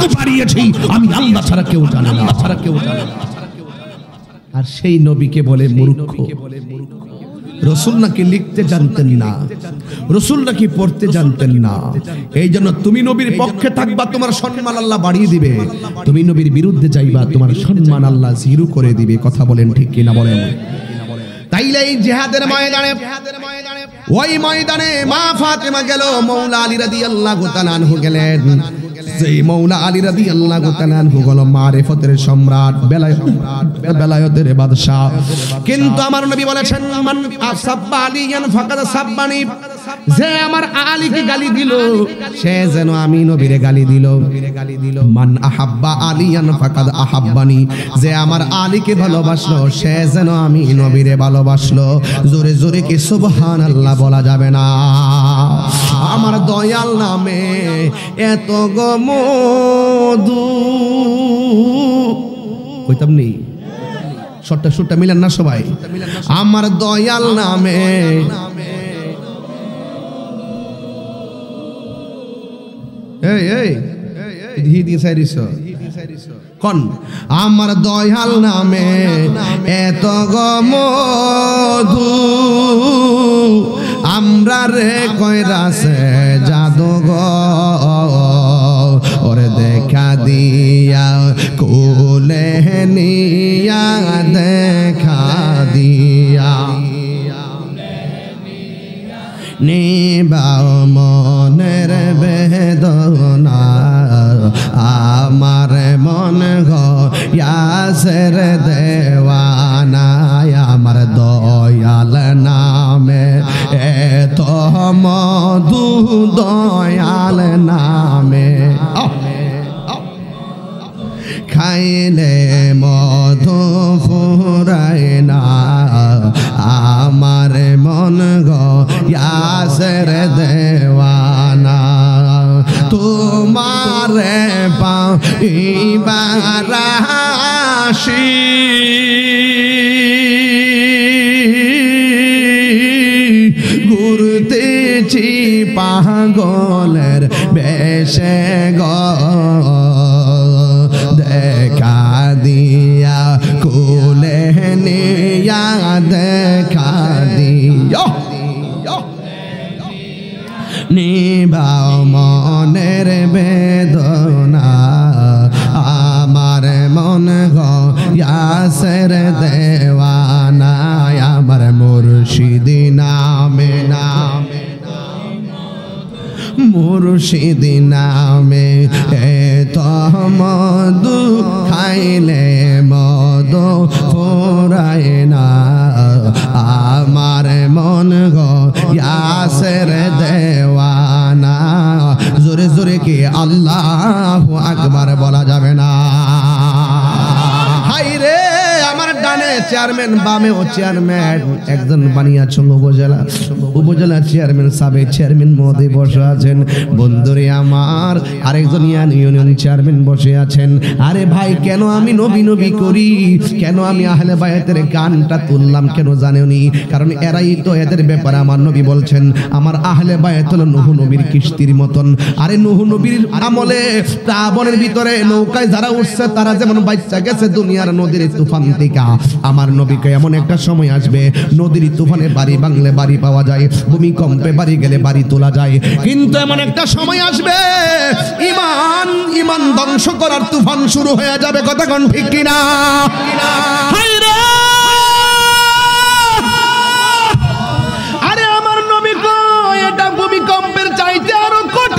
S1: বাড়িয়েছি আমি আল্লাহ ছাড়া কেউ জানে না, ছাড়া কেউ জানে না। আর সেই নবীকে বলে মূর্খ। রসুল নাকি লিখতে জানতেন না, রসুল নাকি পড়তে জানতেন না। এই জন্য তুমি নবীর পক্ষে থাকবা, তোমার সম্মান আল্লাহ বাড়িয়ে দিবে। তুমি নবীর বিরুদ্ধে যাইবা, তোমার সম্মান আল্লাহ জিরো করে দিবে। কথা বলেন ঠিক কিনা বলেন? তাইলে এই জিহাদের ময়দানে, ওই ময়দানে মা ফাতেমা গেল, মৌলা আলী রাদিয়াল্লাহু তাআলা আনহু গেলেন। সেই মৌলা আলী রাদিয়াল্লাহু তাআলা আনহু হলো মারিফতের সম্রাট, বেলায়েত বেলায়েতের বাদশা। কিন্তু আমার নবী বলেছেন, মান আসাব্বা আলিয়ান ফাকাদ সাব্বানি, যে আমার আলীকে গালি দিল সে যেন আমি নবীরে গালি দিল। মান আহাব্বা আলিয়ান ফাকাদ আহাব্বানি, যে আমার আলীকে ভালোবাসলো সে যেন আমি নবীরে ভালোবাসলো। জোরে জোরে কি সুবহানাল্লাহ বলা যাবে না? আমার দয়াল নামে এত গো মধু, কইতাম নি শটটা শুটটা মিলেন না সবাই? আমার দয়াল নামে এই এই হি দি সাইরিস কোন, আমার দয়াল নামে এত গো মধু, আমরা রে কইরাছে জাদু গো, ওরে দেখা দিয়া কোলে নিয়া, দেখা দিয়া নিবাও মনের বেদনা, আমার মন গয়াসের দেওয়ানা, আমার দয়াল নামে এত মধু, দয়াল নামে খাইলে মধু ফুরায় না, আমার মন গয়াসের দেওয়ানা, তোমারে পাইবার আশি ঘুরতেছি পাগলের বেশে গো, দেখা দিয়া কোলে নিয়া, দেখা দিয়া নিবাও মনের বেদনা, আমার মন গয়াসের দেওয়ানা, আমার মুর্শিদি নামে নামে মুর্শিদি নামে এত মধু, খাইলে মধু ফুরায় না, আমার মন গয়াসের দেওয়ানা। জোরে জোরে কি আল্লাহু আকবার বলা যাবে না? হাই রে আমার ডানে চেয়ারম্যান, বামেও চেয়ারম্যান, একজন বানিয়াচং উপজেলা উপজেলা চেয়ারম্যান, সাবেক চেয়ারম্যান মহোদয় বসে আছেন। বন্ধুরে আমার আরেকজন ইউনিয়ন চেয়ারম্যান বসে আছেন। আরে ভাই, কেন আমি নবী নবী করি, কেন আমি আহলে বায়াতের গানটা তুললাম, কেন জানেনি? কারণ এরাই তো, এদের ব্যাপারে আমার নবী বলছেন, আমার আহলে বায়াত হলো নূহ নবীর কিস্তির মতন। আরে নূহ নবীর আমলে প্লাবনের ভিতরে নৌকায় যারা উঠছে তারা যেমন বাচ্চা গেছে দুনিয়ার নদীর তুফান থেকে, আমার নবীকে এমন একটা সময় আসবে নদীর তুফানে বাড়ি ভাঙলে বাড়ি পাওয়া যায়, ভূমিকম্পে বাড়ি গেলে বাড়ি তোলা যায়, কিন্তু এমন একটা সময় আসবে ইমান ইমান ধ্বংস করার তুফান শুরু হয়ে যাবে। কথা কোন ঠিক কিনা? আরে আমার নবী কয় এটা ভূমিকম্পের চাইতে আরো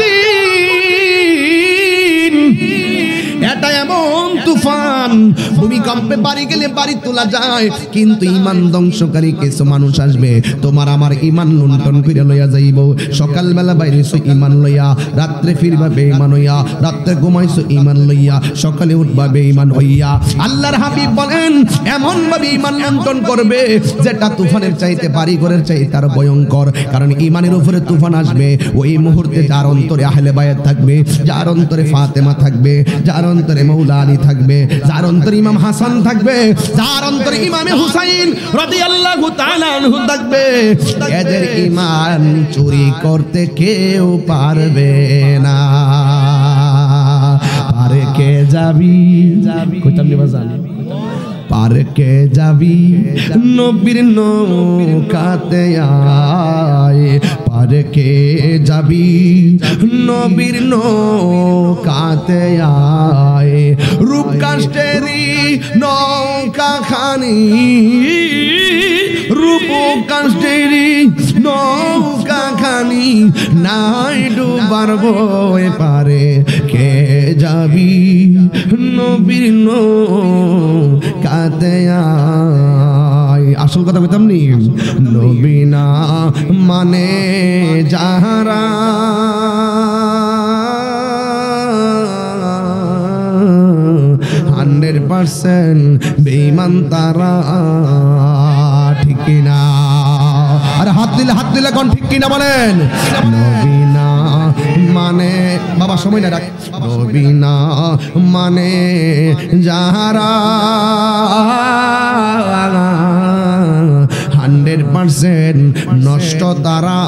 S1: কঠিন, এটা এমন তুফান ভূমিকম্পে বাড়ি গেলে বাড়ি তোলা যায়, কিন্তু ইমান ধ্বংসকারী কিছু মানুষ আসবে, তোমার আমার ইমান লুণ্ঠন করে লইয়া যাইব। সকালবেলা বাইরেছো ইমান লইয়া, রাত্রে ফিরবা বেঈমান হইয়া, রাত্রে ঘুমাইছো ইমান লইয়া, সকালে উঠবা বেঈমান হইয়া। আল্লাহর হাবিব বলেন এমন ভাবে ইমান লুণ্ঠন করবে যেটা তুফানের চাইতে বাড়িঘরের চাইতে আরো ভয়ঙ্কর। কারণ ইমানের উপরে তুফান আসবে, ওই মুহূর্তে যার অন্তরে আহলে বায়াত থাকবে, যার অন্তরে ফাতেমা থাকবে, যার অন্তরে মৌলা আলী থাকবে, যার অন্তরে ইমাম হাসান থাকবে, যার অন্তরে ইমামে হুসাইন রাদিয়াল্লাহু তাআলা আনহু থাকবে, এদের ঈমান চুরি করতে কেউ পারবে না, পারে কে যাবি কইতাম নিবা জানি পারে কে যাবি নবীর নৌকাতে আয় পারে কে যাবি নবীর নৌকাতে আয় রূপ কাষ্টেরি নৌকা খানি রূপ কাষ্টেরি নৌকা খানি নাই ডুবার বয়ে পারে কে যাবি নবীর নৌকাতে আয় আসল কথা বলতাম নি নবী না মানে যাহারা হান্ড্রেড পার্সেন্ট বেঈমান তারা ঠিক কিনা আরে হাত দিলে হাত দিলে কোন ঠিক কিনা বলেন নবী না মানে বাবা সময় না রাখ নবী না মানে যাহারা হান্ড্রেড পার্সেন্ট নষ্ট তারা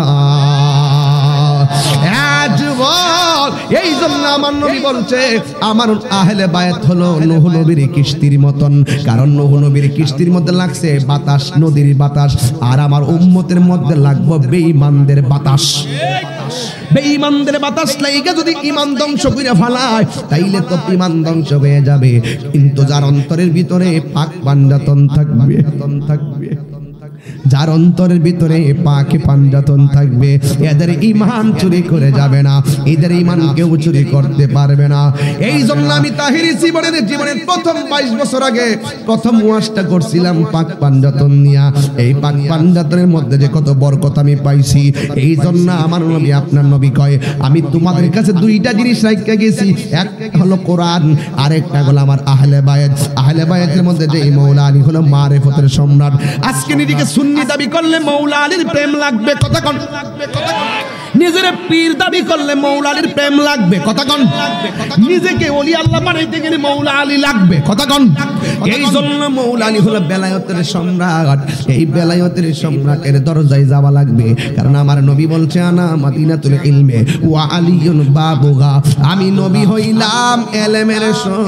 S1: এই জন্য আমার নবী বলছে আমার আহলে বায়াত হলো নূহ নবীর কিস্তির মতন কারণ নূহ নবীর কিস্তির মধ্যে লাগছে বাতাস নদীর বাতাস আর আমার উম্মতের মধ্যে লাগবে বেঈমানদের বাতাস বেঈমানদের বাতাস লাইগা যদি ঈমান ধ্বংস করে ফেলায় তাইলে তো ঈমান ধ্বংস হয়ে যাবে কিন্তু যার অন্তরের ভিতরে পাক পাঞ্জাতন থাকবে থাকবে যার অন্তরের ভিতরে পাকে পাঞ্জাতন থাকবে এদের ঈমান চুরি করে যাবে না এদের ঈমান কেউ চুরি করতে পারবে না এই জন্য আমি তাহিরি জীবনের জীবনের প্রথম বাইশ বছর আগে প্রথম ওয়াজটা করছিলাম পাক পাঞ্জাতন নিয়া এই পাক পাঞ্জাতনের মধ্যে যে কত বরকত আমি পাইছি এই জন্য আমার নবী আপনার নবী কয় আমি তোমাদের কাছে দুইটা জিনিস রাখতে গেছি একটা হলো কোরআন আরেকটা হলো আমার আহলে বায়াত আহলে বায়াতের মধ্যে যে মৌলা আলী হলো মারিফতের সম্রাট আজকে নিজেকে সুন্নি দাবি করলে মৌলা আলীর প্রেম লাগবে কথা কোন নিজের পীর দাবি করলে মৌলা আলীর প্রেম লাগবে কথা কোন নিজেকে ওলি আল্লাহ বানাইতে গেলে মৌলা আলী লাগবে কথা কোন এই জন্য মৌলা আলী হলো বেলায়েতের সম্রাট এই বেলায়েতের সম্রাটের দরজায় যাওয়া লাগবে কারণ আমার নবী বলছে আনা মাদিনাতুল ইলমে ওয়া আলিয়ুন বাবুগা আমি নবী হইলাম ইলমের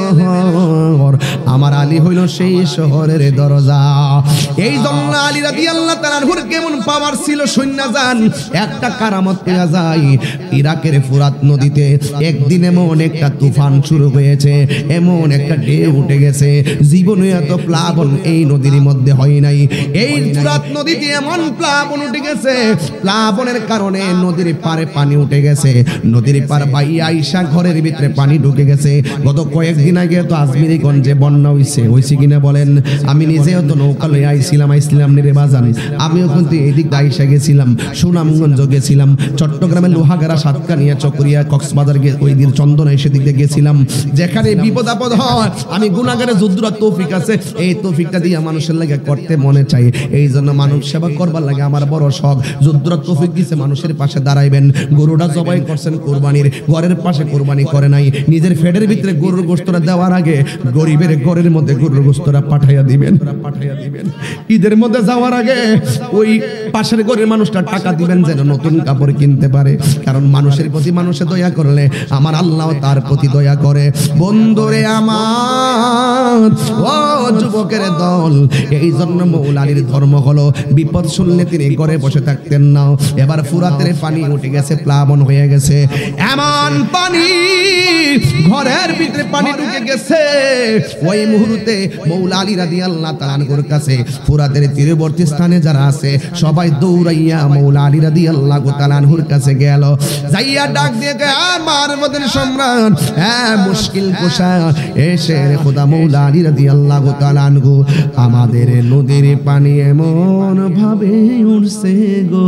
S1: শহর আমার আলী হইল সেই শহরের দরজা এই জন্য আলী রাদিয়াল্লাহু তাআলা আনহুর কেমন পাওয়ার ছিল শুননা যান একটা কারামত পেয়ে যায় ইরাকের ফুরাত নদীতে একদিন এমন একটা তুফান শুরু হয়েছে এমন একটা ঢেউ উঠে গেছে জীবনে এত প্লাবন এই নদীর মধ্যে হয় নাই এই ফুরাত নদীতে এমন প্লাবন উঠে গেছে প্লাবনের কারণে নদীর পারে পানি উঠে গেছে নদীর পার বাইয়া আইসা ঘরের ভিতরে পানি ঢুকে গেছে গত কয়েকদিন আগে তো আজমিরিগঞ্জে বন্যা হইছে হইছে কিনা বলেন আমি নিজেও তো নৌকা লয়ে আইছিলাম আইছিলাম নিরে বাজান আমিও কিন্তু এদিক আইসা গেছিলাম সুনামগঞ্জ গেছিলাম চট্টগ্রামের লোহাগাড়া সাতকানিয়া চকরিয়া কক্সবাজার ওই দিন চন্দনা সেদিক দিয়ে গেছিলাম যেখানে বিপদ আপদ হয় আমি গুনাহগারে যুদ্ধরা তৌফিক আছে এই তৌফিকটা দিয়ে মানুষের লাগে করতে মনে চাই এই জন্য মানুষ সেবা করবার লাগে আমার বড় শখ যুদ্ধরা তৌফিক দিছে মানুষের পাশে দাঁড়াইবেন গরুটা জবাই করছেন কুরবানির ঘরের পাশে কুরবানি করে নাই নিজের ফেডের ভিতরে গরুর গোশতটা দেওয়ার আগে গরিবের ঘরের মধ্যে গরুর গোশতটা পাঠাইয়া দিবেন পাঠাইয়া দিবেন ঈদের মধ্যে যাওয়ার আগে ওই পাশের ঘরের মানুষটা টাকা দিবেন যেন নতুন কাপড় কিনতে পারে কারণ মানুষের প্রতি মানুষে দয়া করলে আমার আল্লাহ তার প্রতি দয়া করে বন্ধুরে আমার ও যুবকের দল এই জন্য মৌলা আলীর ধর্ম হলো বিপদ শুনলে তিনি ঘরে বসে থাকতেন না এবার ফুরাতের পানি উঠে গেছে প্লাবন হয়ে গেছে এমন পানি ঘরের ভিতরে পানি ঢুকে গেছে ওই মুহূর্তে মৌলা আলী রাদিয়াল্লাহু তাআলা আনহুর কাছে ফুরাতের তীরবর্তী স্থানে যারা আছে সবাই দৌড়াইয়া মৌলা আলী রাদিয়াল্লাহু তাআলা আনহুর কাছে গেল যাইয়া ডাক দিয়ে আমার মদের সম্রাট হ্যাঁ মুশকিল কুশা এসে খোদা মৌলা আলী রাদিয়াল্লাহু তাআলা আনহু আমাদের নদীর পানি এমন ভাবে উঠছে গো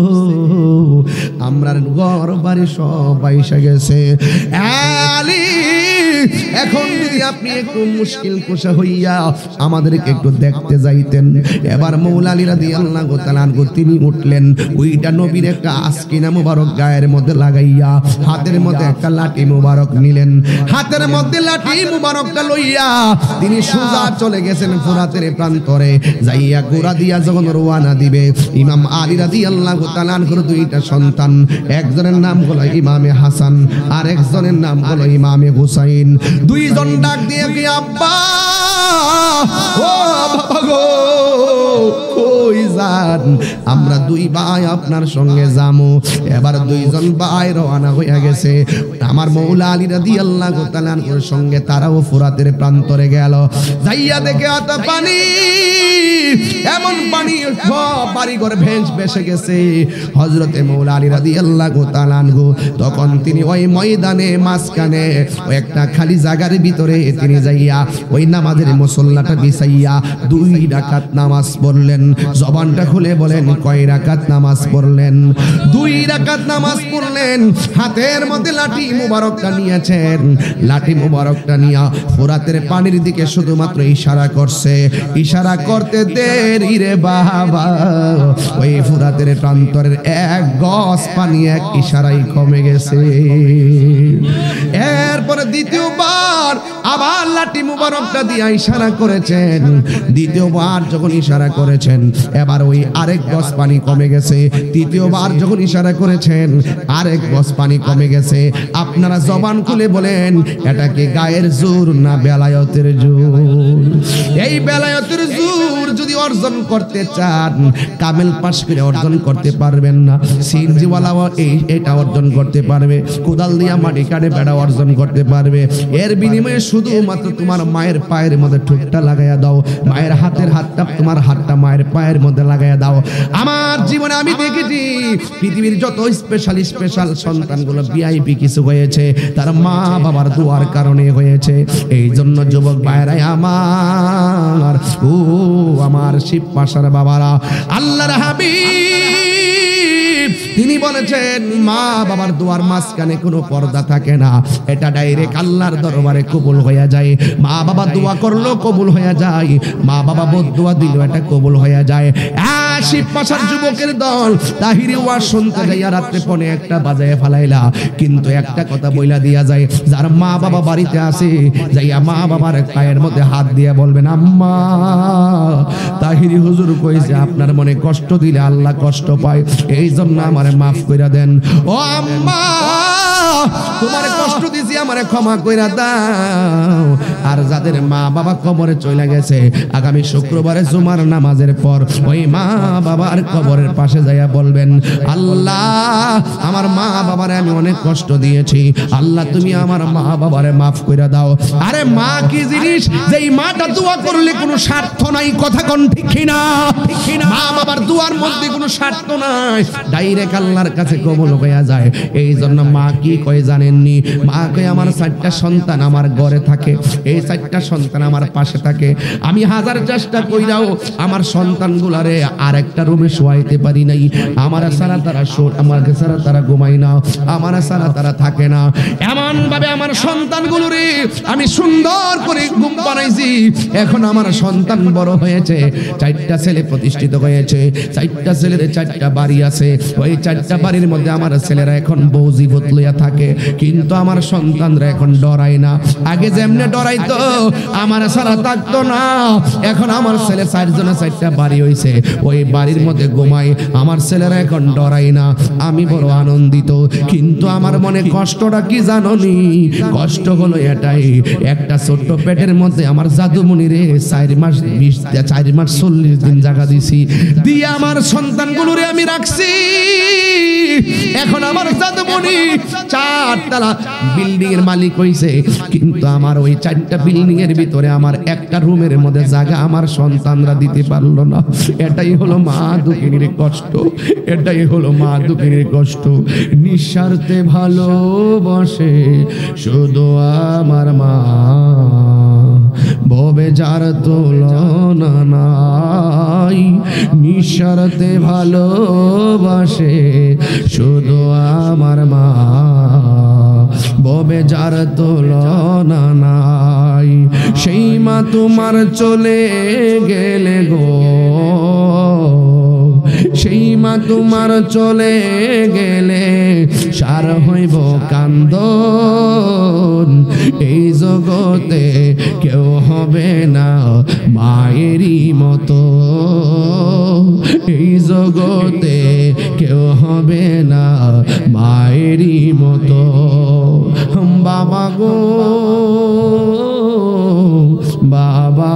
S1: আমরার ঘর বাড়ি সবাই এসে গেছে আলী এখন যদি আপনি একটু মুশকিল কুশা হইয়া আমাদেরকে একটু দেখতে যাইতেন এবার মৌলা আলী রাদিয়াল্লাহু তাআলা আনহু তিনি উঠলেন ওইটা নবীর একটা আসকিনা মুবারক গায়ের মধ্যে লাগাইয়া হাতের মধ্যে একটা লাঠি মুবারক নিলেন হাতের মধ্যে লাঠি মুবারকটা লইয়া তিনি সোজা চলে গেছেন ফুরাতের প্রান্তরে যাইয়া ঘোড়া দিয়া যখন রওনা দিবে ইমাম আলী রাদিয়াল্লাহু তাআলা আনহুর দুইটা সন্তান একজনের নাম হলো ইমামে হাসান আর একজনের নাম হলো ইমামে হুসাইন দুইজন ডাক দিয়ে কি আব্বা ও বাবা গো কই যান? আমরা দুই ভাই আপনার সঙ্গে যামু। এবার দুইজন ভাই রওনা হয়ে গেছে। আমার মৌলা আলী রাদিয়াল্লাহু তাআলা এর সঙ্গে তারাও ফুরাতের প্রান্তরে গেল। যাইয়া দেখে এত পানি, এমন পানি সব বাড়িঘর ভেস ভেসে গেছে। হযরতে মৌলা আলী রাদিয়াল্লাহু তাআলা তখন তিনি ওই ময়দানে মাঝখানে ওই একটা খালি জায়গার ভিতরে তিনি যাইয়া ওই নামাজের মুসল্লাটা বিছাইয়া দুই রাকাত নামাজ পড়লেন। জবানটা খুলে বলেন কয় রাকাত নামাজ পড়লেন? দুই রাকাত নামাজ পড়লেন। হাতের মধ্যে লাঠি মুবারকটা নিয়েছেন। লাঠি মুবারকটা নিয়া ফোরাতের পানির দিকে শুধুমাত্র ইশারা করছে। ইশারা করতে দেরি রে বাবা, ওই ফোরাতের প্রান্তরের এক গজ পানি এক ইশারায় কমে গেছে। এরপরে দ্বিতীয়বার আবার লাঠি মুবারকটা দিয়ে ইশারা করেছেন। দ্বিতীয়বার যখন ইশারা করেছেন এবার ওই আরেক গজ পানি কমে গেছে। তৃতীয়বার যখন ইশারা করেছেন আরেক গজ পানি কমে গেছে। আপনারা জবান খুলে বলেন এটা কি গায়ের জোর না বেলায়েতের জোর? এই বেলায়েতের জোর যদি অর্জন করতে চান কামেল পাশ করে অর্জন করতে পারবেন না। সিনজিওয়ালাও এই এটা অর্জন করতে পারবে, কোদাল দিয়া মাটি কাটে বেড়া অর্জন করতে পারবে। এর বিনিময়ে শুধুমাত্র তোমার মায়ের পায়ের মধ্যে ঠোঁটটা লাগাইয়া দাও, মায়ের হাতের হাতটা তোমার হাতটা মায়ের পায়ের মধ্যে লাগাইয়া দাও। আমার জীবনে আমি দেখেছি পৃথিবীর যত স্পেশাল স্পেশাল সন্তানগুলো ভিআইপি কিছু হয়েছে তার মা বাবার দোয়ার কারণে হয়েছে। এই জন্য যুবক ভাইরাই আমার, ও আমার শিব পাশার বাবারা, আল্লাহর হাবিব তিনি বলেছেন মা বাবার দোয়ার মাঝখানে কোনো পর্দা থাকে না, এটা ডাইরেক্ট আল্লাহর দরবারে কবুল হয়ে যায়। মা বাবা দোয়া করলো কবুল হয়ে যায়, মা বাবা বদদোয়া দিল এটা কবুল হয়ে যায়। শিব পাশার যুবকের দল তাহিরি ওয়াজ শুনতে যাইয়া রাত্রে পনে একটা বাজায় ফালাইলা, কিন্তু একটা কথা বইলা দিয়া যায় যার মা বাবা বাড়িতে আছে যাইয়া মা বাবার পায়ের মধ্যে হাত দিয়ে বলবেন আম্মা তাহিরি হুজুর কইছে আপনার মনে কষ্ট দিলে আল্লাহ কষ্ট পায়, এই জন্য আমারে মাফ কইরা দেন। ও আম্মা তোমার কষ্ট দিছি আমারে ক্ষমা কইরা দাও। আর যাদের মা বাবা কবরে চলে গেছে আগামী শুক্রবারে জুমার নামাজের পর ওই মা বাবার কবরের পাশে যাইয়া বলবেন আল্লাহ আমার মা বাবারে আমি অনেক কষ্ট দিয়েছি, আল্লাহ তুমি আমার মা বাবারে মাফ কইরা দাও। আরে মা কি জিনিস যেই মাটা দোয়া করলে কোনো স্বার্থ নাই, কথা কোন ঠিক কিনা? মা বাবার দোয়ার মধ্যে কোনো স্বার্থ নাই, ডাইরেক্ট আল্লাহর কাছে কবুল হয়ে যায়। এই জন্য মা কি কয় জানেননি? মা কয় আমার চারটা সন্তান আমার ঘরে থাকে, এই চারটা সন্তান আমার পাশে থাকে, আমি হাজার চেষ্টা কইরাও আমার সন্তানগুলারে আর একটা রুমে শোয়াইতে পারি নাই। আমার সারা তারা শোন, আমার সারা তারা ঘুমাই না, আমার সারা তারা থাকে না। এমন ভাবে আমার সন্তানগুলোরে আমি সুন্দর করে ঘুম পাড়াইছি। এখন আমার সন্তান বড় হয়েছে, চারটা ছেলে প্রতিষ্ঠিত হয়েছে, চারটা ছেলের চারটা বাড়ি আছে, ওই চারটা বাড়ির মধ্যে আমার ছেলেরা এখন বৌজিবত লইয়া থাকে, কিন্তু আমার সন্তানরা এখন ডরায় না। আগে যেমনে ডরাইতো আমার সারা থাকতো না, এখন আমার ছেলে চারজনে চারটা বাড়ি হইছে, ওই বাড়ির মধ্যে ঘুমাই, আমার ছেলেরা এখন ডরায় না। আমি বড় আনন্দিত, কিন্তু আমার মনে কষ্টটা কি জানোনি? কষ্ট হলো এটাই, একটা ছোট্ট পেটের মধ্যে আমার জাদুমণিরে চার মাস বিশ চার মাস চল্লিশ দিন জায়গা দিছি, দিয়ে আমার সন্তানগুলোরে আমি রাখছি। এখন আমার জাদুমণি চারতলা বিল্ডিং এর মালিক হইছে, কিন্তু আমার ওই চারটা বিল্ডিং এর ভিতরে আমার একটা রুমের মধ্যে জায়গা আমার সন্তানরা দিতে পারলো না। এটাই হলো মা দুঃখিনীর কষ্ট, এটাই হলো মা দুঃখিনীর কষ্ট। নিঃস্বার্থে ভালোবাসে শুধু আমার মা, ভবে যার তুলনা নাই। নিঃস্বার্থে ভালোবাসে শুধু আমার মা, ভবে যার তুলনা নাই। সেই মা তোমার চলে গেলে গো, সেই মা তোমার চলে গেলে সার হইব কান্দন। এই জগতে কেউ হবে না মায়েরই মতো, এই জগতে কেউ হবে না মায়েরই মতো। বাবা গো বাবা,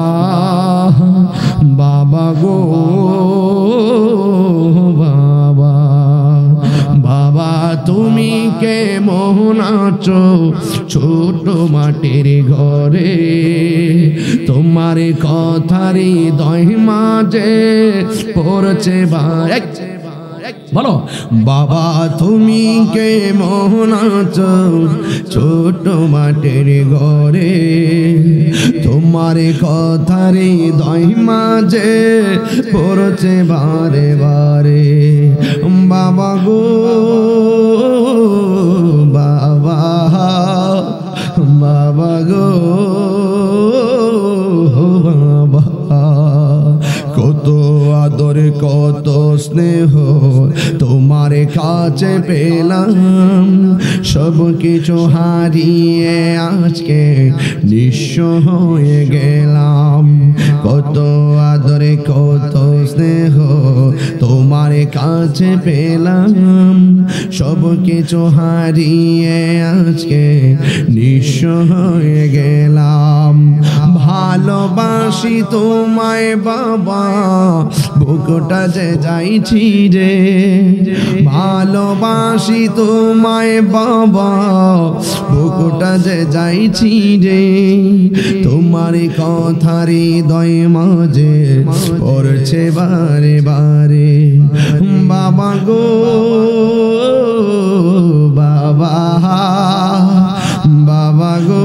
S1: বাবা গো বাবা, বাবা তুমি কে মোহন আছো ছোট মাটির ঘরে, তোমার কথারই দয় মাঝে পড়ছে ভাই বলো। বাবা তুমি কে মোহন আছো ছোট মাটির ঘরে, তোমার কথারই দয় মাঝে পড়ছে বারে বারে। বাবা গো বাবা, বাবা গো বাবা, কত আদর কত স্নেহ তোমার কাছে পেলাম, সব কিছু হারিয়ে আজকে নিঃস্ব হয়ে গেলাম। কত আদর কত স্নেহ তোমার কাছে পেলাম, সব কিছু হারিয়ে আজকে নিঃস্ব হয়ে গেলাম। ভালোবাসি তোমায় বাবা, বুকটা যে যাইছি রে, ভালোবাসি তোমায় বাবা, বুকটা যে যাইছি রে, তোমার কথারই দয় মাঝে পড়ছে বারে বারে। বাবা গো বাবা, বাবা গো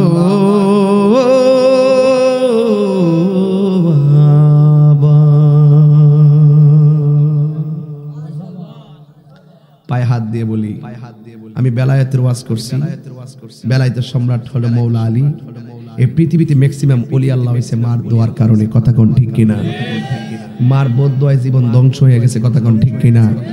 S1: পায়ে হাত দিয়ে বলি, আমি বেলায়েতের ওয়াজ করছি। বেলায়েতের সম্রাট হলো মৌলা আলী। এই পৃথিবীতে ম্যাক্সিমাম ওলি আল্লাহ হয়েছে মার দোয়ার কারণে। কথা কোন ঠিক কিনা? মার বদ দোয়ায় জীবন ধ্বংস হয়ে গেছে। কথা কোন ঠিক কিনা?